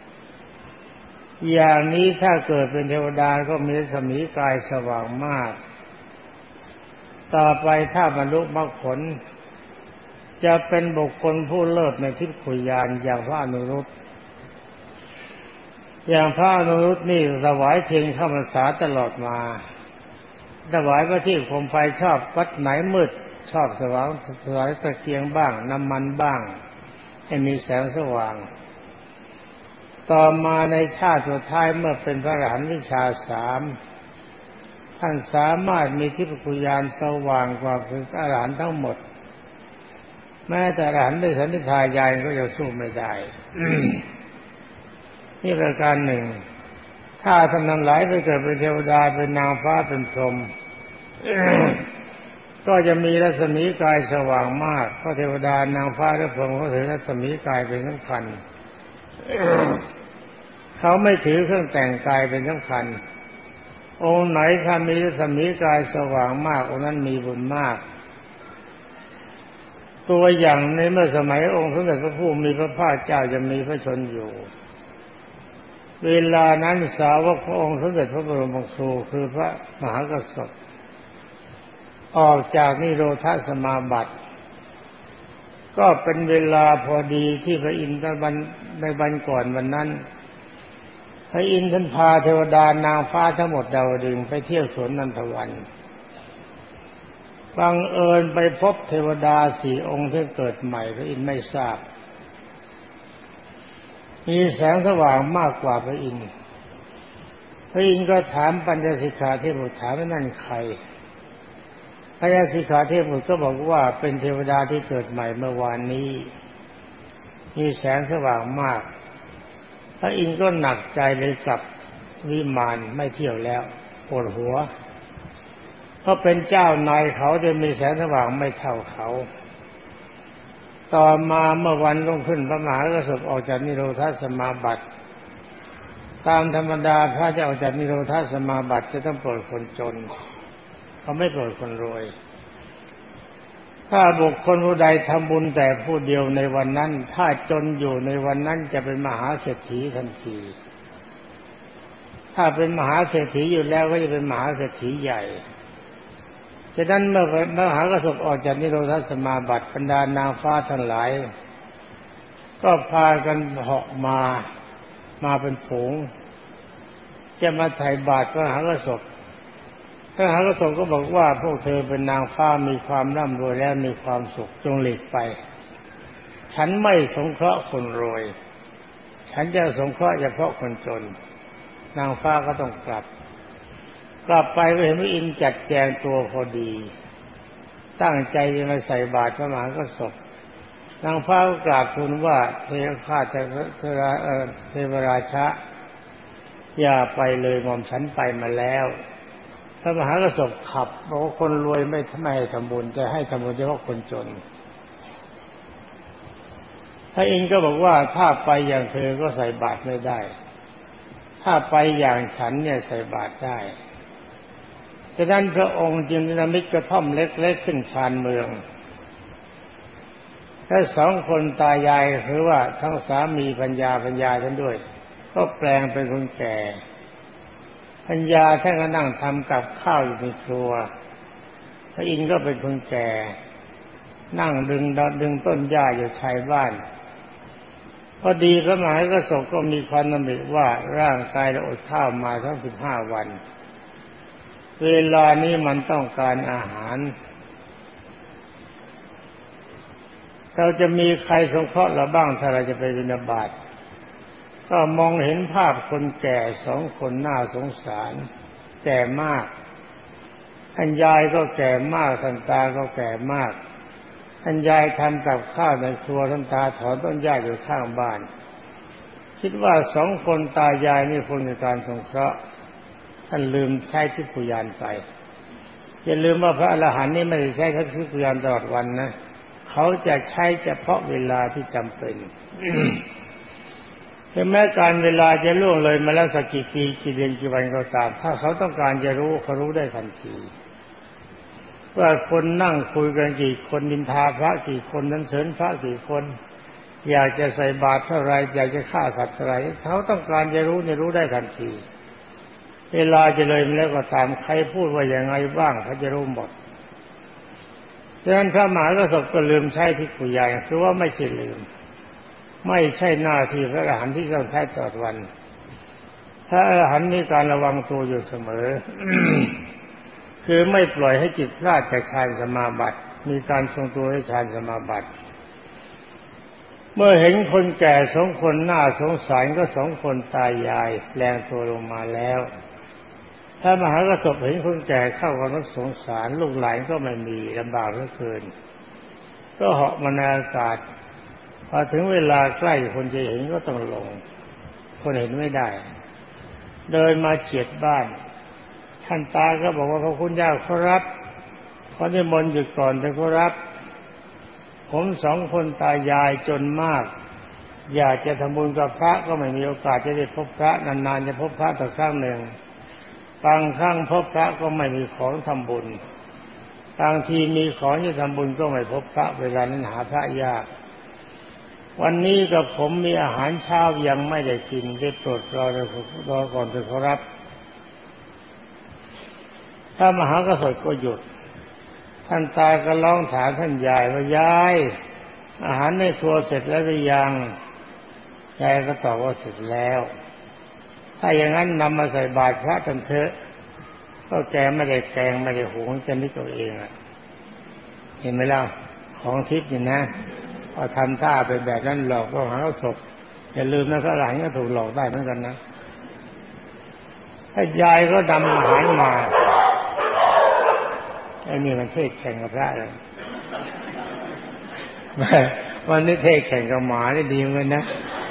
อย่างนี้ถ้าเกิดเป็นเทวดาก็มีรัศมีกายสว่างมากต่อไปถ้าบรรลุมรรคผลจะเป็นบุคคลผู้เลิศในทิพยญาณอย่างพระอนุรุตอย่างพระอนุรุตนี่ถวายเทียนเข้าพรรษาตลอดมาถวายพระที่โคมไฟชอบวัดไหนมืดชอบสว่างถวายตะเกียงบ้างน้ำมันบ้างให้มีแสงสว่างต่อมาในชาติสุดท้ายเมื่อเป็นพระอรหันต์วิชาสามท่านสามารถมีทิพยญาณสว่างกว่าพระอรหันต์ทั้งหมดแม้แต่อรหันต์ด้วยสันนิทานญาณก็ยังสู้ไม่ได้ นี่ประการหนึ่งถ้าท่านทั้งหลายไปเกิดเป็นเทวดาเป็นนางฟ้าเป็นพรหม ก็จะมีรัศมีกายสว่างมากเพราะเทวดานางฟ้าและพรหมเขาถือรัศมีกายเป็นสำคัญ เขาไม่ถือเครื่องแต่งกายเป็นสำคัญองค์ไหนถ้ามีรัศมีกายสว่างมากองค์นั้นมีบุญมากตัวอย่างในเมื่อสมัยองค์สมเด็จพระผู้มีพระภาคเจ้าจะมีพระชนอยู่เวลานั้นสาวกขององค์สมเด็จพระบรมครูคือพระมหากษัตริย์ออกจากนิโรธสมาบัติก็เป็นเวลาพอดีที่พระอินทร์ในวันก่อนวันนั้นพระอินทร์ท่านพาเทวดานางฟ้าทั้งหมดดาวดึงส์ไปเที่ยวสวนนันทวันบังเอิญไปพบเทวดาสี่องค์ที่เกิดใหม่พระอินทร์ไม่ทราบมีแสงสว่างมากกว่าพระอินทร์พระอินทร์ก็ถามปัญจสิกขาเทพบุตรถามว่านั่นใครปัญจสิกขาเทพบุตรก็บอกว่าเป็นเทวดาที่เกิดใหม่เมื่อวานนี้มีแสงสว่างมากพระอินทร์ก็หนักใจเลยกลับวิมานไม่เที่ยวแล้วปวดหัวเพราะเป็นเจ้านายเขาจะมีแสงสว่างไม่เท่าเขาต่อมาเมื่อวันรุ่งขึ้นพระมหากษัตริย์ออกจากนิโรธสมาบัติตามธรรมดาพระจะออกจากนิโรธสมาบัติจะต้องโปรดคนจนเขาไม่โปรดคนรวยถ้าบุคคลผู้ใดทำบุญแต่ผู้เดียวในวันนั้นถ้าจนอยู่ในวันนั้นจะเป็นมหาเศรษฐีทันทีถ้าเป็นมหาเศรษฐีอยู่แล้วก็จะเป็นมหาเศรษฐีใหญ่ฉะนั้นเมื่อมหากษัตริย์ออกจากนิโรธสมาบัติบรรดานางฟ้าทั้งหลายก็พากันเหาะมาเป็นฝูงจะมาไถ่บาตรพระมหากษัตริย์พระมหากษัตริย์ก็บอกว่าพวกเธอเป็นนางฟ้ามีความร่ำรวยแล้วมีความสุขจงหลีกไปฉันไม่สงเคราะห์คนรวยฉันจะสงเคราะห์เฉพาะคนจนนางฟ้าก็ต้องกลับไปก็เห็นพระอินทร์จัดแจงตัวพอดีตั้งใจจะมาใส่บาตรพระมหากษัตริย์นางฟ้ากราบทูลว่าเทวราชะอย่าไปเลยหม่อมฉันไปมาแล้วพระมหากษัตริย์ขับบอกว่าคนรวยไม่ให้ทำบุญจะให้ทำบุญเฉพาะคนจนพระอินทร์ก็บอกว่าถ้าไปอย่างเธอก็ใส่บาตรไม่ได้ถ้าไปอย่างฉันเนี่ยใส่บาตรได้ฉะนั้นพระองค์จึงนิมิตกระท่อมเล็กๆขึ้นชานเมืองถ้าสองคนตายายคือว่าทั้งสามีปัญญาท่านด้วยก็แปลงเป็นคนแก่ปัญญาท่านก็นั่งทำกับข้าวอยู่ในครัวพระอินทร์ก็เป็นคนแก่นั่งดึงต้นหญ้าอยู่ชายบ้านพอดีพระมหากษัตริย์ก็มีความดำริว่าร่างกายเราอดข้าวมาทั้ง15 วันเวลานี้มันต้องการอาหารเราจะมีใครสงเคราะห์เราบ้างถ้าเราจะไปบิณฑบาตก็มองเห็นภาพคนแก่2 คนน่าสงสารแก่มากท่านยายก็แก่มากท่านตาก็แก่มากท่านยายทำกับข้าวในครัวท่านตาถอนต้นหญ้าอยู่ข้างบ้านคิดว่า2 คนตายายนี่ควรในการสงเคราะห์ท่านลืมใช้ทิพยานไปอย่าลืมว่าพระอรหันต์นี่ไม่ได้ใช้ทิพยานตลอดวันนะเขาจะใช้เฉพาะเวลาที่จำเป็น ถึงแม้การเวลาจะล่วงเลยมาแล้วสักกี่ปีกี่เดือนกี่วันก็ตามถ้าเขาต้องการจะรู้เขารู้ได้ทันทีว่าคนนั่งคุยกันกี่คนนินทาพระกี่คนนั้นเสริญพระกี่คนอยากจะใส่บาตรเท่าไรอยากจะฆ่าสัตว์เท่าไรเขาต้องการจะรู้เนี่ยรู้ได้ทันทีเวลาจะเลยมาแล้วก็ตามใครพูดว่าอย่างไงบ้างเขาจะรู้หมดฉะนั้นพระมหากษัตริย์ก็ลืมใช้ทิพยานคือว่าไม่ใช่ลืมไม่ใช่หน้าที่พระอรหันต์ที่ต้องใช้ตลอดวันพระอรหันต์มีการระวังตัวอยู่เสมอ คือไม่ปล่อยให้จิตพลาดจากฌานสมาบัติมีการทรงตัวให้ฌานสมาบัติเมื่อเห็นคนแก่2 คนน่าสงสารก็2 คนตายายแปลงตัวลงมาแล้วถ้ามหากษัตริย์เห็นคนแก่เข้าก็นึกสงสารลูกหลานก็ไม่มีลำบากเหลือเกินก็เหาะมาในอากาศพอถึงเวลาใกล้คนจะเห็นก็ต้องลงคนเห็นไม่ได้เดินมาเฉียดบ้านท่านตาก็บอกว่าพระคุณเจ้าขอรับขอนิมนต์หยุดก่อนเถอะขอรับผม2 คนตายายจนมากอยากจะทำบุญกับพระก็ไม่มีโอกาสจะได้พบพระนานๆจะพบพระสักครั้งหนึ่งบางครั้งพบพระก็ไม่มีของทำบุญบางทีมีของจะทำบุญก็ไม่พบพระเวลานั้นหาพระยากวันนี้กับผมมีอาหารเช้ายังไม่ได้กินได้โปรดรอก่อนเถอะขอรับถ้ามหากษัตริย์ก็หยุดท่านตาก็ร้องถามท่านยายว่ายายอาหารในครัวเสร็จแล้วหรือยังยายก็ตอบว่าเสร็จแล้วถ้าอย่างนั้นนำมาใส่บาตรพระท่านเถอะก็แกไม่ได้แกงไม่ได้หุงจะนึกตัวเองอ่ะเห็นไหมล่ะของทิพย์นี่นะพอทำท่าเป็นแบบนั้นหลอกก็หาศพอย่าลืมนะพระหลานก็ถูกหลอกได้เหมือนกันนะถ้ายายก็นำอาหารมาไอ้นี่มันเทศแข่งกับพระเลยวันนี้เทศแข่งกับหมาได้ดีเหมือนกันนะ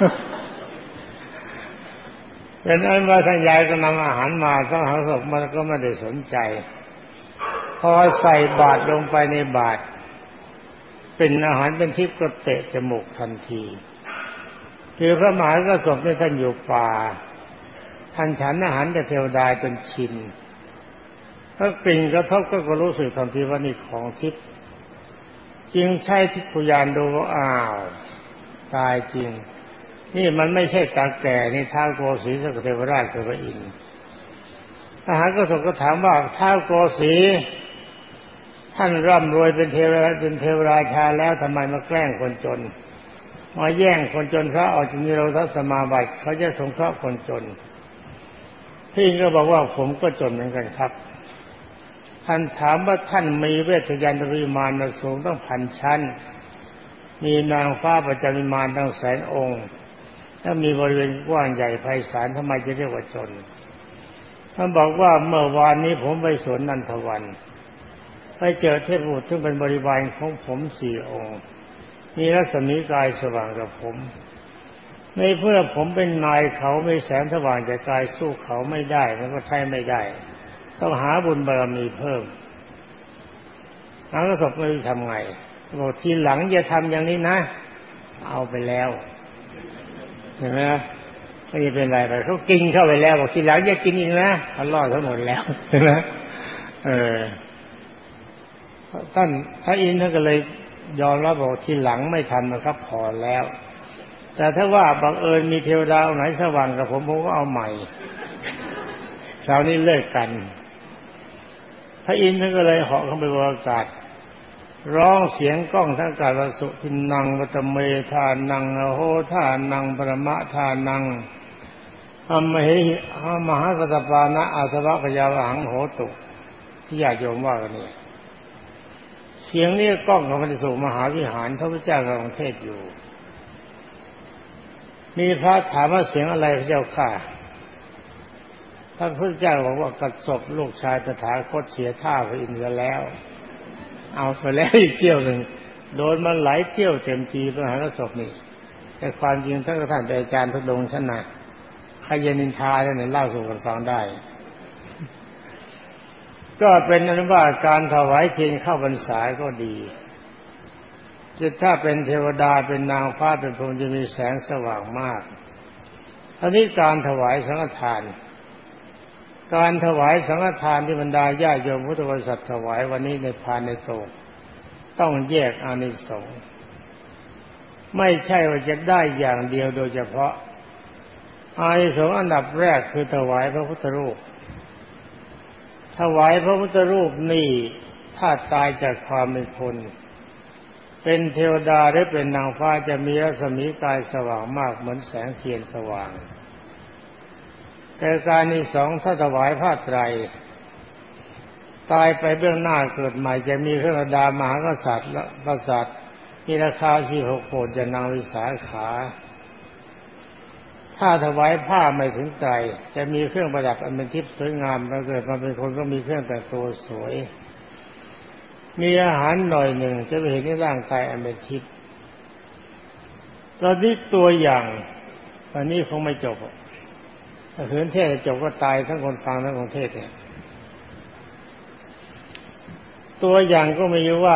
เป็นอันว่าท่านยายก็นำอาหารมาพระมหากษัตริย์มันก็ไม่ได้สนใจพอใส่บาตรลงไปในบาตรเป็นอาหารเป็นทิพย์ก็เตะจมูกทันทีคือพระมหากษัตริย์นี่ท่านอยู่ป่าท่านฉันอาหารแต่เทวดาจนชินถ้ากลิ่นกระทบก็รู้สึกทันทีว่านี่ของทิพย์จึงใช้ทิพยานดูว่าอ้าวตายจริงนี่มันไม่ใช่ตาแก่นี่ท้าวโกสีสกเทวราชคือพระอินทร์ทหารก็ส่งก็ถามว่าท้าวโกสีท่านร่ำรวยเป็นเทวราชาแล้วทำไมมาแกล้งคนจนมาแย่งคนจนพระออกจากนิโรธสมาบัติเขาจะสงเคราะห์คนจนที่ก็บอกว่าผมก็จนเหมือนกันครับท่านถามว่าท่านมีเวทยันตวิมานสูงตั้ง1,000 ชั้นมีนางฟ้าประจำวิมานตั้ง100,000 องค์ถ้ามีบริเวณกว้างใหญ่ไพศาลทำไมจะเรียกว่าจนท่านบอกว่าเมื่อวานนี้ผมไปสวนนันทวันไปเจอเทพบุตรซึ่งเป็นบริวารของผม4 องค์มีรัศมีกายสว่างกับผมในเพื่อผมเป็นนายเขาไม่แสงสว่างจากกายสู้เขาไม่ได้มันก็ใช้ไม่ได้ต้องหาบุญบารมีเพิ่มแล้วก็ไม่รู้ทำไงบอกทีหลังอย่าทำอย่างนี้นะเอาไปแล้วเห็นไหมไม่เป็นไรไปเขากินเข้าไปแล้วบอกทีหลังอย่ากินอีกนะเขาล่อทั้งหมดแล้วเห็นไหมท่านพระอินทร์ท่านก็เลยยอมรับบอกทีหลังไม่ทำนะครับพอแล้วแต่ถ้าว่าบังเอิญมีเทวดาไหนสว่างกับผมก็เอาใหม่คราวนี้เลิกกันพระอินทร์ท่านก็เลยเหาะเข้าไปบนอากาศร้องเสียงก้องทั้งอากาศว่าสุทินังวัตเมธานังโหธานังปรมะธานังอมเหหิมหากัสปานะอาสวะกยาวหังโหตุที่ญาติโยมว่ากันนี่เสียงนี้ก้องเข้าไปสู่มหาวิหารพระพุทธเจ้ากำลังเทศน์อยู่มีพระถามว่าเสียงอะไรพระเจ้าค่ะพระพุทธเจ้าบอกว่ากัดศพลูกชายตถาคตเสียท่าพระอินทร์แล้วเอาไปแล้วอีกเที่ยวหนึ่งโดนมันหลายเที่ยวเต็มทีปัญหากัดศพนี่แต่ความจริงท่านก็ท่านเป็นอาจารย์ทุดงค์ชั้นนะใครยินทาเนี่ยเล่าสู่กันฟังได้ก็เป็นอนุบาตการถวายเทียนเข้าพรรษาก็ดีจะถ้าเป็นเทวดาเป็นนางฟ้าเป็นพรหมจะมีแสงสว่างมากอันนี้การถวายสังฆทานการถวายสังฆทานที่บรรดาญาโยมพุทธบริษัทถวายวันนี้ในพานในโตต้องแยกอานิสงส์ไม่ใช่ว่าจะได้อย่างเดียวโดยเฉพาะอานิสงส์อันดับแรกคือถวายพระพุทธรูปถวายพระพุทธรูปนี่ถ้าตายจากความเป็นคนเป็นเทวดาหรือเป็นนางฟ้าจะมีรัศมีกายสว่างมากเหมือนแสงเทียนสว่างแต่การที่สองถ้าถวายผ้าไตรตายไปเบื้องหน้าเกิดใหม่จะมีเทวดามหากษัตริย์และกษัตริย์มีราคา16 โกฏจะนางวิสาขาถ้าถวายผ้าไม่ถึงไตรจะมีเครื่องประดับอันเป็นทิพย์สวยงามมาเกิดมาเป็นคนก็มีเครื่องแต่งตัวสวยมีอาหารหน่อยหนึ่งจะไปเห็นในร่างกายอันเป็นทิพย์ตอนนี้ตัวอย่างวันนี้คงไม่จบถ้าขืนเทศจบก็ตายทั้งคนฟังทั้งคนเทศเนี่ยตัวอย่างก็มีว่า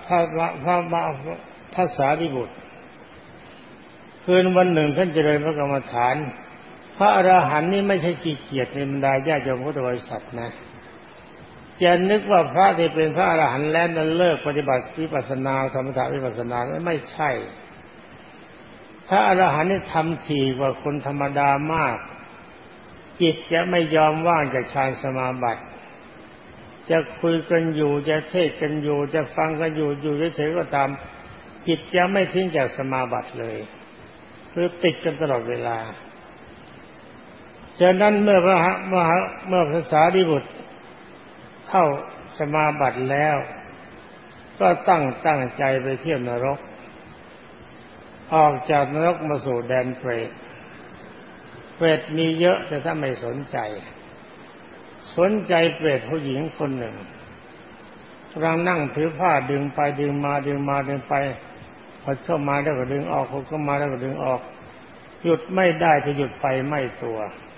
พระสารีบุตรคืนวันหนึ่งท่านเจริญพระกรรมฐานพระอรหันต์นี่ไม่ใช่ขี้เกียจในบรรดาญาโยมพุทธบริษัทนะจะนึกว่าพระที่เป็นพระอรหันต์แล้วนั้นเลิกปฏิบัติวิปัสสนาสมถะวิปัสสนาไม่ใช่พระอรหันต์นี่ทำถี่กว่าคนธรรมดามากจิตจะไม่ยอมว่างจากฌานสมาบัติจะคุยกันอยู่จะเทศกันอยู่จะฟังกันอยู่เฉยๆก็ตามจิตจะไม่ทิ้งจากสมาบัติเลยคือติดกันตลอดเวลาฉะนั้นเมื่อพระสารีบุตรเข้าสมาบัติแล้วก็ตั้งใจไปเที่ยวนรกออกจากนรกมาสู่แดนเปรตเปรตมีเยอะแต่ถ้าไม่สนใจเปรตผู้หญิงคนหนึ่งกำลังนั่งถือผ้าดึงไปดึงมาดึงไปพอเข้ามาแล้วก็ดึงออกพอเข้ามาแล้วก็ดึงออกหยุดไม่ได้จะหยุดไฟไหม้ตัว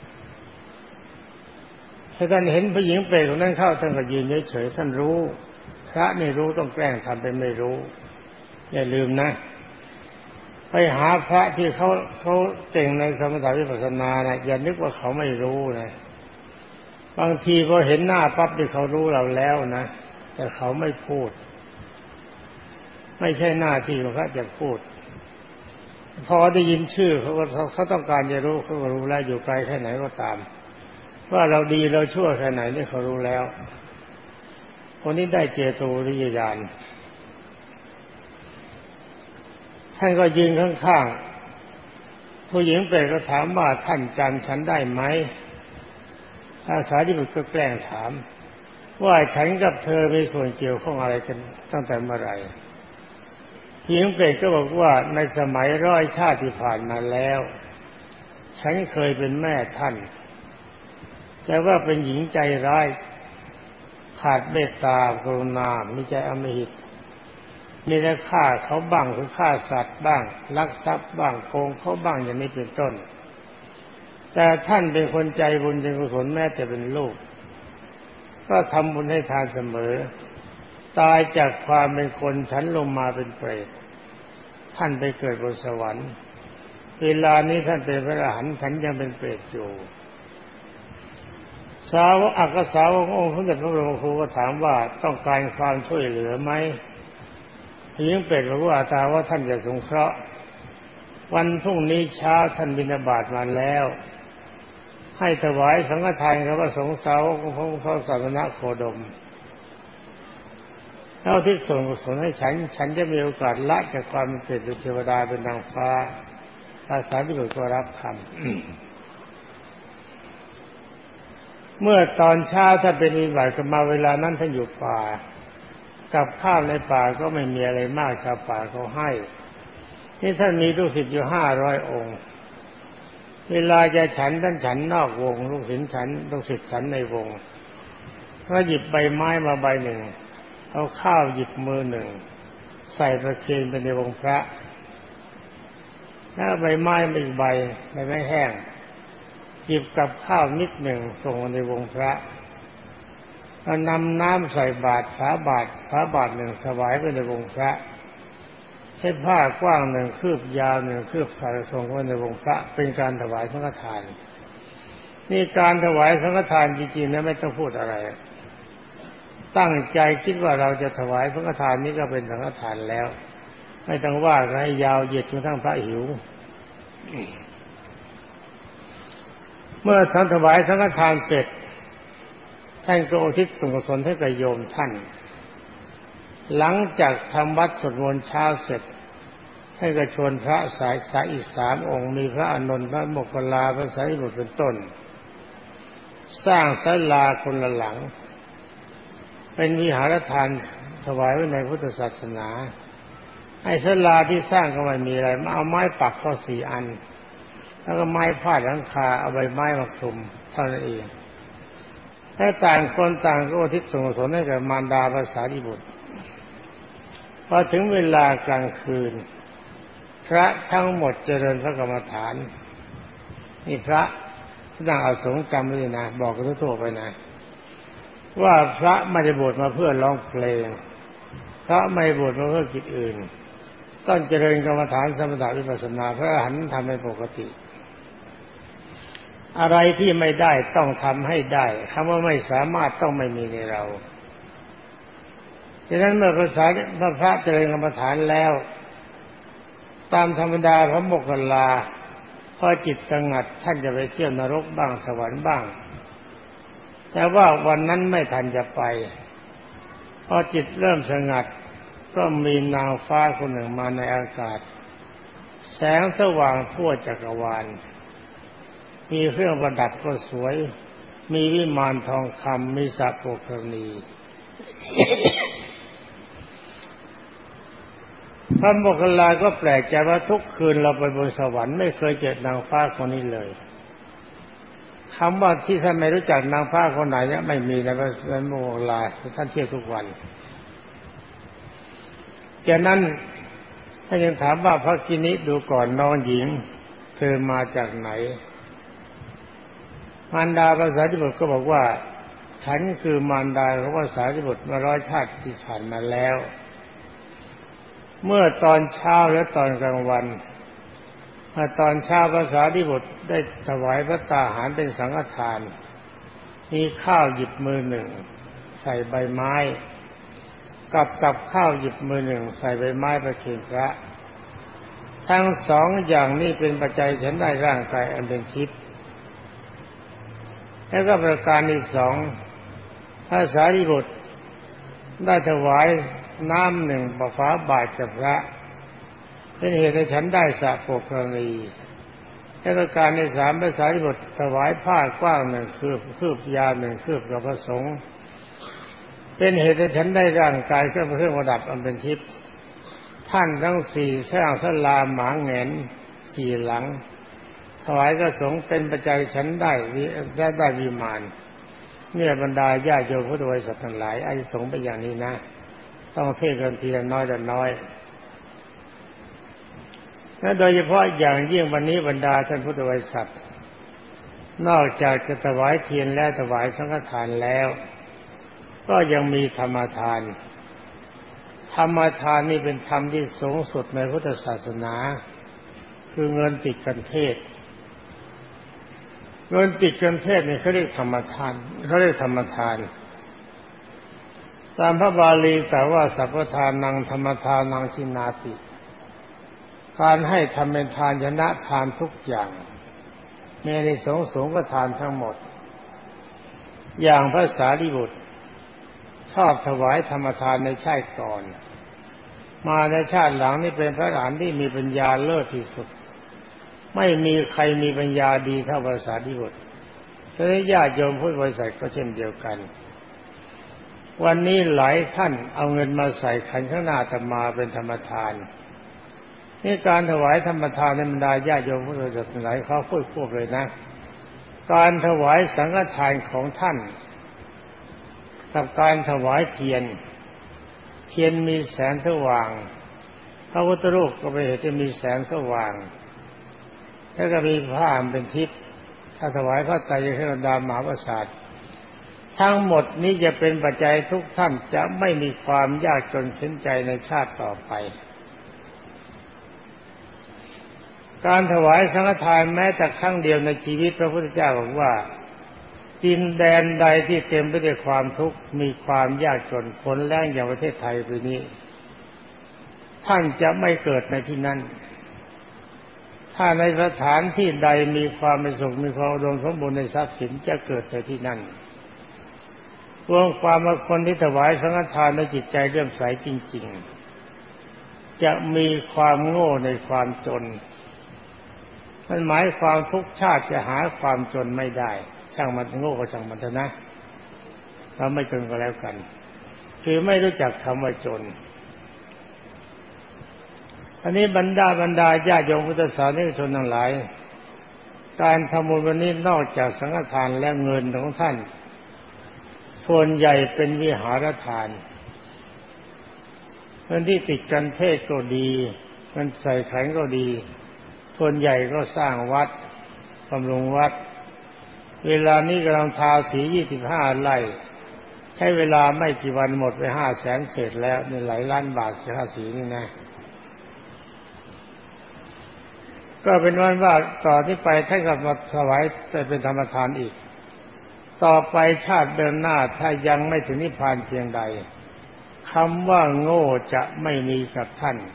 ถ้าท่านเห็นผู้หญิงเปรตคนนั้นเข้าท่านก็ยืนเฉยๆท่านรู้พระนี่รู้ต้องแกล้งทำเป็นไม่รู้อย่าลืมนะไปหาพระที่เขาเก่งในสมถะวิปัสสนานะอย่านึกว่าเขาไม่รู้นะบางทีพอเห็นหน้าปั๊บที่เขารู้เราแล้วนะแต่เขาไม่พูดไม่ใช่หน้าที่ของพระจะพูดพอได้ยินชื่อเขาต้องการจะรู้เขาก็รู้แล้วอยู่ไกลแค่ไหนก็ตามว่าเราดีเราชั่วแค่ไหนนี่เขารู้แล้วคนนี้ได้เจโตวิญญาณท่านก็ยืนข้างๆผู้หญิงเปรตก็ถามว่าท่านจำฉันได้ไหมพระสารีบุตรก็แกล้งถามว่าฉันกับเธอมีส่วนเกี่ยวข้องอะไรกันตั้งแต่เมื่อไหร่ผู้หญิงเปรตก็บอกว่าในสมัย100 ชาติที่ผ่านมาแล้วฉันเคยเป็นแม่ท่านแต่ว่าเป็นหญิงใจร้ายขาดเมตตากรุณามีใจอำมหิตมีแต่ฆ่าเขาบ้างคือฆ่าสัตว์บ้างลักทรัพย์บ้างโกงเขาบ้างอย่างนี้เป็นต้นแต่ท่านเป็นคนใจบุญใจกุศลแม้แต่เป็นลูกก็ทำบุญให้ทานเสมอตายจากความเป็นคนฉันลงมาเป็นเปรตท่านไปเกิดบนสวรรค์เวลานี้ท่านเป็นพระอรหันต์ฉันยังเป็นเปรตอยู่สาวกอักษาวกองค์สมเด็จพระบรมครูก็ถามว่าต้องการความช่วยเหลือไหมหญิงเปรตบอกว่าตาว่าท่านจะสงเคราะห์วันพรุ่งนี้เช้าท่านบิณฑบาตมาแล้วให้ถวายสังฆทานกับพระสงฆ์สาวกของพระศาสนาโคดมแล้วที่ส่วนกุศลให้ฉันจะมีโอกาสละจากความเป็นเปรตเป็นเทวดาเป็นนางฟ้าภาษาที่บุตรก็รับคำ เมื่อตอนเช้าถ้าเป็นวิบัติก็มาเวลานั้นท่านอยู่ป่ากับข้าวในป่าก็ไม่มีอะไรมากชาวป่าเขาให้ที่ท่านมีลูกศิษย์อยู่500 องค์เวลาจะฉันท่านฉันนอกวงลูกศิษย์ฉันในวงก็หยิบใบไม้มาใบหนึ่งเอาข้าวหยิบมือหนึ่งใส่ประเคนไปในวงพระแล้วใบไม้อีกใบไม่แห้งหยิบกับข้าวนิดหนึ่งส่งในวงพระแล้วนำน้ำใส่บาตรฝาบาตรหนึ่งถวายไปในวงพระให้ผ้ากว้าง1 คืบยาว1 คืบใส่ส่งไว้ในวงพระเป็นการถวายสังฆทานนี่การถวายสังฆทานจริงๆนะไม่ต้องพูดอะไรตั้งใจคิดว่าเราจะถวายสังฆทานนี้ก็เป็นสังฆทานแล้วไม่ต้องว่าให้ยาวเหยียดจนทั้งพระหิวเมื่อท่านถวายสังฆทานเสร็จท่านก็อุทิศส่วนกุศลให้กับโยมท่านหลังจากทำวัดสวดมนต์เช้าเสร็จท่านก็ชวนพระสายอีก3 องค์มีพระอานนท์พระโมคคัลลาพระสารีบุตรเป็นต้นสร้างศาลาคนละหลังเป็นวิหารทานถวายไว้ในพุทธศาสนาไอ้ศาลาที่สร้างก็ไม่มีอะไรมาเอาไม้ปักเข้า4 อันแล้วก็ไม้พาดหลังคาเอาใบไม้มาคลุมเท่านั้นเองถ้าต่างคนต่างก็อุทิศส่วนกุศลให้กับมารดาพระสารีบุตรพอถึงเวลากลางคืนพระทั้งหมดเจริญพระกรรมฐานนี่พระที่นั่งอาสงฆ์จำไว้นะบอกกันทั่วไปนะว่าพระไม่ได้บวชมาเพื่อร้องเพลงพระไม่บวชมาเพื่อกิจอื่นต้องเจริญกรรมฐานสมถะวิปัสสนาพระอรหันต์ทำให้ปกติอะไรที่ไม่ได้ต้องทำให้ได้คำว่าไม่สามารถต้องไม่มีในเราฉะนั้นเมื่อพระเจริญกรรมฐานแล้วตามธรรมดาพระโมคคัลลาพอจิตสงัดท่านจะไปเที่ยวนรกบ้างสวรรค์บ้างแต่ว่าวันนั้นไม่ทันจะไปพอจิตเริ่มสงัดก็มีนางฟ้าคนหนึ่งมาในอากาศแสงสว่างทั่วจักรวาลมีเครื่องประดับก็สวยมีวิมานทองคำมีสระโภคณี พระโมคคัลลาก็แปลกใจว่าทุกคืนเราไปบนสวรรค์ไม่เคยเจอนางฟ้าคนนี้เลยคำว่าที่ท่านไม่รู้จักนางฟ้าคนไหนเนี่ยไม่มีในพระโมคคัลลาท่านเที่ยวทุกวันจากนั้นท่านยังถามว่าพระกินิดูก่อนน้องหญิงเธอมาจากไหนมารดาพระสารีบุตรก็บอกว่าฉันคือมารดาของพระสารีบุตรมา100 ชาติที่ผ่านมาแล้วเมื่อตอนเช้าและตอนกลางวันตอนเช้าพระสารีบุตรได้ถวายพระตาหารเป็นสังฆทานมีข้าวหยิบมือหนึ่งใส่ใบไม้กับข้าวหยิบมือหนึ่งใส่ใบไม้ประเคนพระทั้ง2 อย่างนี้เป็นปัจจัยฉันได้ร่างกายอันเป็นทิพย์แล้วก็ประการที่2พระสารีบุตรได้ถวายน้ำ1 ฝาบาตรกับพระเป็นเหตุให้ฉันได้สระโภคณีและประการที่3พระสารีบุตรถวายผ้ากว้าง1 คืบยาว1 คืบกับพระสงฆ์เป็นเหตุให้ฉันได้ร่างกายเครื่องประดับอันเป็นทิพย์ท่านทั้ง4สร้างศาลาหมาแหงน4 หลังถวายพระสงฆ์เป็นปัจจัยฉันได้วิมานเนี่ยบรรดาญาโยมพุทธบริษัททั้งหลายอานิสงส์เป็นอย่างนี้นะต้องเทศกันทีละน้อยละน้อยและโดยเฉพาะอย่างยิ่งวันนี้บรรดาท่านพุทธบริษัทนอกจากจะถวายเทียนและถวายสังฆทานแล้วก็ยังมีธรรมทานธรรมทานนี่เป็นธรรมที่สูงสุดในพุทธศาสนาคือเงินติดกันเทศเงินติดกันเทศนี่เขาเรียกธรรมทานเขาเรียกธรรมทานตามพระบาลีแต่ว่าสัพพทานังธรรมทานังชินาติการให้ทำเป็นทานชนะทานทุกอย่างแม้ในสงฆ์ก็ทานทั้งหมดอย่างพระสารีบุตรชอบถวายธรรมทานในชาติก่อนมาในชาติหลังนี่เป็นพระอรหันต์ที่มีปัญญาเลิศที่สุดไม่มีใครมีปัญญาดีเท่าพระสารีบุตรและญาติโยมพุทธบริษัทก็เช่นเดียวกันวันนี้หลายท่านเอาเงินมาใส่ขันข้างหน้าอาตมาเป็นธรรมทานนี่การถวายธรรมทานในบรรดาญาติโยมพุทธบริษัทหลายเขาพูดเลยนะการถวายสังฆทานของท่านกับการถวายเทียนมีแสงสว่างพระพุทธรูปก็เป็นเหตุที่มีแสงสว่างแล้วก็มีผ้าเป็นทิพย์ถ้าถวายพระไตรยดามหาประสาททั้งหมดนี้จะเป็นปัจจัยทุกท่านจะไม่มีความยากจนเข็นใจในชาติต่อไปการถวายสังฆทานแม้แต่ครั้งเดียวในชีวิตพระพุทธเจ้าบอกว่าดินแดนใดที่เต็มไปด้วยความทุกข์มีความยากจนฝนแล้งอย่างประเทศไทยปีนี้ท่านจะไม่เกิดในที่นั้นถ้าในสถานที่ใดมีความเป็นสุขมีความอุดมสมบูรณ์ในทรัพย์สินจะเกิดในที่นั้นรวมความว่าคนที่ถวายสังฆทานในจิตใจเลื่อมใสจริงๆจะมีความโง่ในความจนมันหมายความทุกชาติจะหาความจนไม่ได้ช่างมันโง่ก็ช่างมันเถอะนะเราไม่จนก็แล้วกันคือไม่รู้จักคำว่าจนอันนี้บรรดาญาติโยมพุทธศาสนิกชนทั้งหลายการทำบุญวันนี้นอกจากสังฆทานและเงินของท่านส่วนใหญ่เป็นวิหารทานเงินที่ติดกันเทศก็ดีเงินใส่ขันก็ดีส่วนใหญ่ก็สร้างวัดบำรุงวัดเวลานี้กำลังทาสี25 ไร่ใช้เวลาไม่กี่วันหมดไป500,000เศษแล้วนี่หลายล้านบาทเสียค่าสีนี่นะก็เป็นว่าต่อที่ไปท่านก็มาถวายเป็นธรรมทานอีกต่อไปชาติเดินหน้าถ้ายังไม่ถึงนิพพานเพียงใดคำว่าโง่จะไม่มีกับท่าน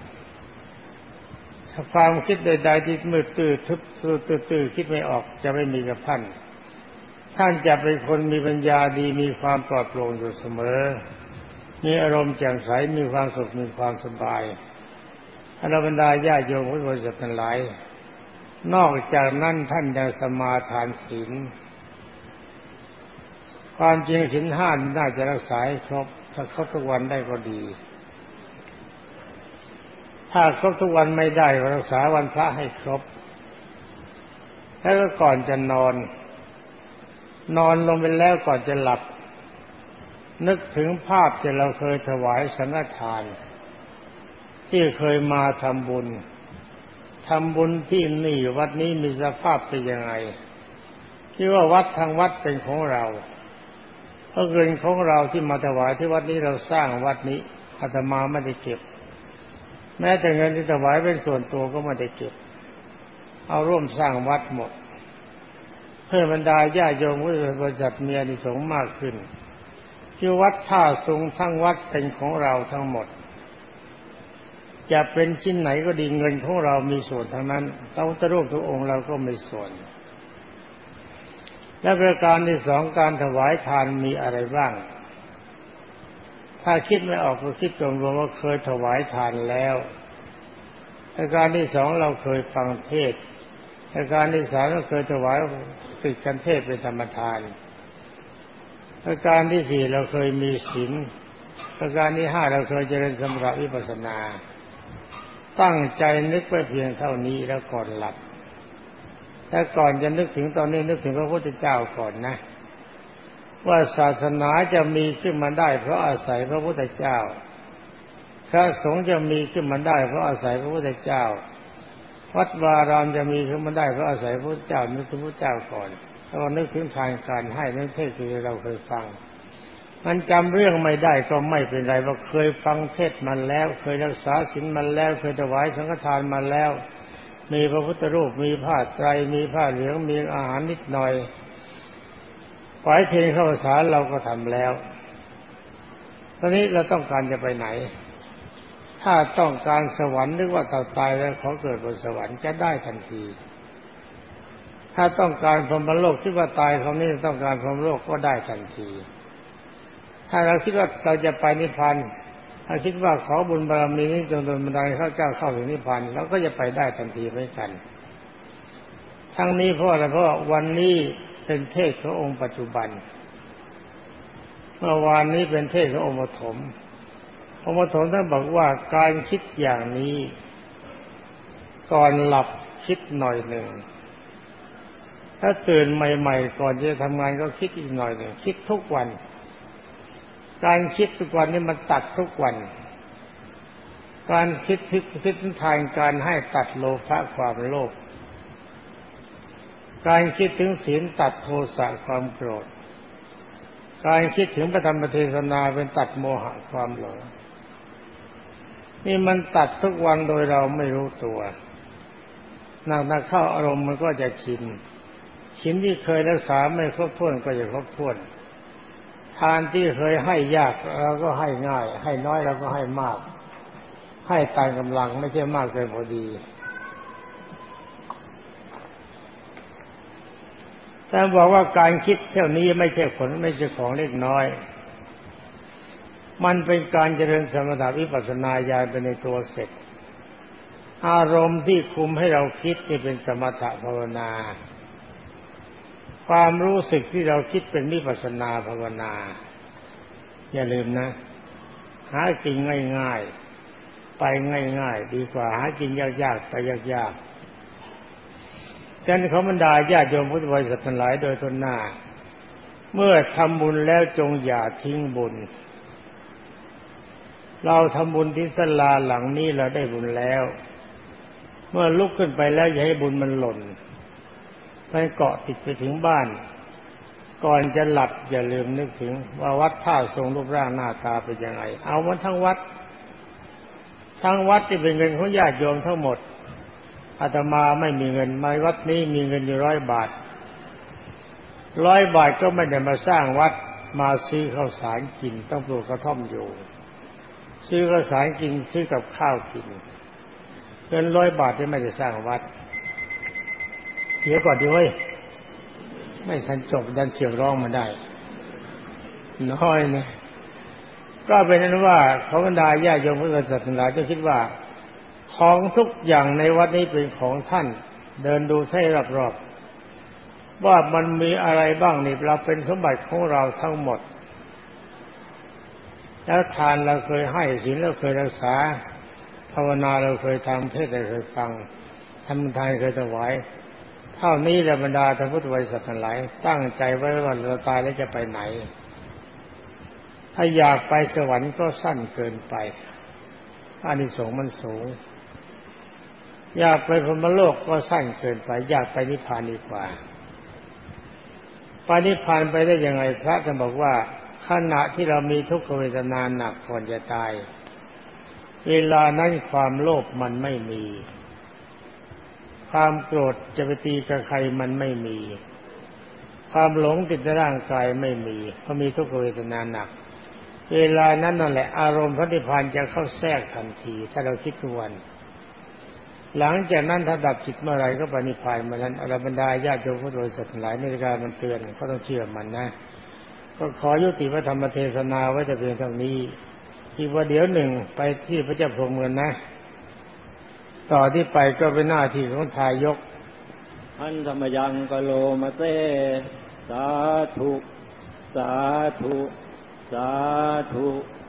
ความคิดใดๆที่มืดตื้อทึบตื้อคิดไม่ออกจะไม่มีกับท่านจะเป็นคนมีปัญญาดีมีความปลอดโปร่งอยู่เสมอมีอารมณ์แจ่มใสมีความสุขมีความสบายอรบรรดาญาโยมพุทธบริษัททั้งหลายนอกจากนั้นท่านยังสมาทานศีลความจริงศีล5น่าจะรักษาให้ครบถ้าครบทุกวันได้ก็ดีถ้าครบทุกวันไม่ได้ก็รักษาวันพระให้ครบแล้วก็ก่อนจะนอนลงไปแล้วก่อนจะหลับนึกถึงภาพที่เราเคยถวายสังฆทานที่เคยมาทำบุญที่นี่วัดนี้มีสภาพเป็นยังไงที่ว่าวัดทางวัดเป็นของเราเพราะเงินของเราที่มาถวายที่วัดนี้เราสร้างวัดนี้อาตมาไม่ได้เก็บแม้แต่เงินที่ถวายเป็นส่วนตัวก็ไม่ได้เก็บเอาร่วมสร้างวัดหมดเพื่อบรรดาญาโยมพุทธบริษัทมีอานิสงส์มากขึ้นที่วัดท่าสูงทั้งวัดเป็นของเราทั้งหมดจะเป็นชิ้นไหนก็ดีเงินของเรามีส่วนทั้งนั้นพระพุทธรูปทุกองค์เราก็มีส่วนและประการที่สองการถวายทานมีอะไรบ้างถ้าคิดไม่ออกก็คิดรวมๆว่าเคยถวายทานแล้วประการที่สองเราเคยฟังเทศน์ประการที่สามเราเคยถวายติดกันเทศน์เป็นธรรมทานประการที่สี่เราเคยมีศีลประการที่ห้าเราเคยเจริญสมถะวิปัสสนาตั้งใจนึกไว้เพียงเท่านี้แล้วก่อนหลับแต่ก่อนจะนึกถึงตอนนี้นึกถึงพระพุทธเจ้าก่อนนะว่าศาสนาจะมีขึ้นมาได้เพราะอาศัยพระพุทธเจ้าพระสงฆ์จะมีขึ้นมาได้เพราะอาศัยพระพุทธเจ้าวัดวารามจะมีขึ้นมาได้เพราะอาศัยพระพุทธเจ้านึกถึงพระเจ้าก่อนถ้าเรานึกถึงทางการให้นั่นเทศที่เราเคยฟังมันจำเรื่องไม่ได้ก็ไม่เป็นไรว่าเคยฟังเทศมาแล้วเคยรักษาศีลมาแล้วเคยถวายสังฆทานมาแล้วมีพระพุทธรูปมีผ้าไตรมีผ้าเหลืองมีอาหารนิดหน่อยปล่อยเพลงเข้าสารเราก็ทำแล้วตอนนี้เราต้องการจะไปไหนถ้าต้องการสวรรค์นึกว่าเราตายแล้วขอเกิดบนสวรรค์จะได้ทันทีถ้าต้องการพรหมโลกคิดว่าตายคราวนี้ต้องการพรหมโลกก็ได้ทันทีถ้าเราคิดว่าเราจะไปนิพพานถ้าคิดว่าขอบุญบารมีนี้จงโดนบันดาลให้ข้าเจ้าเข้าถึงนิพพานเราก็จะไปได้ทันทีเหมือนกันทั้งนี้เพราะอะไรเพราะวันนี้เป็นเทศขององค์ปัจจุบันเมื่อวานนี้เป็นเทศขององค์ปฐมองค์ปฐมท่านบอกว่าการคิดอย่างนี้ก่อนหลับคิดหน่อยหนึ่งถ้าตื่นใหม่ๆก่อนจะทำงานก็คิดอีกหน่อยหนึ่งคิดทุกวันการคิดทุกวันนี้มันตัดทุกวันการคิดทางการให้ตัดโลภะความโลภการคิดถึงศีลตัดโทสะความโกรธการคิดถึงพระธรรมเทศนาเป็นตัดโมหะความหลงนี่มันตัดทุกวันโดยเราไม่รู้ตัวนักเข้าอารมณ์มันก็จะชินที่เคยรักษาไม่ครบถ้วนก็จะครบถ้วนทานที่เคยให้ยากเราก็ให้ง่ายให้น้อยเราก็ให้มากให้ตามกำลังไม่ใช่มากเกินพอดีแต่บอกว่าการคิดเท่านี้ไม่ใช่ผลไม่ใช่ของเล็กน้อยมันเป็นการเจริญสมถะวิปัสสนาญาณไปในตัวเสร็จอารมณ์ที่คุมให้เราคิดนี่เป็นสมถะภาวนาความรู้สึกที่เราคิดเป็นวิปัสสนาภาวนาอย่าลืมนะหากินง่ายๆไปง่ายๆดีกว่าหากินยากๆไปยากๆฉะนั้นขอบรรดาญาติโยมพุทธบริษัททั้งหลายโดยทั่วหน้าเมื่อทำบุญแล้วจงอย่าทิ้งบุญเราทำบุญที่ศาลาหลังนี้เราได้บุญแล้วเมื่อลุกขึ้นไปแล้วอย่าให้บุญมันหล่นไปเกาะติดไปถึงบ้านก่อนจะหลับอย่าลืมนึกถึงว่าวัดท่าทรงรูปร่างหน้าตาเป็นยังไงเอามันทั้งวัดที่เป็นเงินของญาติโยมทั้งหมดอาตมาไม่มีเงินมาวัดนี้มีเงินอยู่100 บาท100 บาทก็ไม่ได้มาสร้างวัดมาซื้อข้าวสารกินต้องปลูกกระท่อมอยู่ซื้อข้าวสารกินซื้อกับข้าวกินเงิน100 บาทที่ไม่ได้สร้างวัดเดี๋ยวก่อนด้วยไม่ทันจบดันเสียงร้องมาได้น้อยนะก็เป็นนั้นว่าเขาบรรดาญาโยมพุทธศาสนาจะคิดว่าของทุกอย่างในวัดนี้เป็นของท่านเดินดูให้รอบๆว่ามันมีอะไรบ้างนี่เราเป็นสมบัติของเราทั้งหมดแล้วทานเราเคยให้ศีลเราเคยรักษาภาวนาเราเคยทำเทศน์เราเคยฟังทำทานเคยถวายเท่านี้แหละบรรดาท่านพุทธบริษัททั้งหลายตั้งใจไว้ว่าเราตายแล้วจะไปไหนถ้าอยากไปสวรรค์ก็สั้นเกินไปอานิสงส์มันสูงอยากไปพรหมโลกก็สั้นเกินไปอยากไปนิพพานดีกว่าไปนิพพานไปได้ยังไงพระท่านบอกว่าขณะที่เรามีทุกขเวทนาหนักก่อนจะตายเวลานั้นความโลภมันไม่มีความโกรธจะไปตีกับใครมันไม่มีความหลงติดในร่างกายไม่มีเพราะมีทุกขเวทนาหนักเวลานั้นนั่นแหละอารมณ์พระนิพพานจะเข้าแทรกทันทีถ้าเราคิดทุกวันหลังจากนั้นถ้าดับจิตเมื่อไรก็ปณิพพานเมื่อนั้นอรบรรดาญาติโยมผู้โดยสัตว์หลายในการมันเตือนก็ต้องเชื่อมันนะก็ขอยุติพระธรรมเทศนาไว้แต่เพียงเท่านี้ที่ว่าเดี๋ยวหนึ่งไปที่พระเจ้าพรหมกันนะต่อที่ไปก็เป็นหน้าที่ของทายกอันธรรมยังกโลมาเตสาธุสาธุสาธุ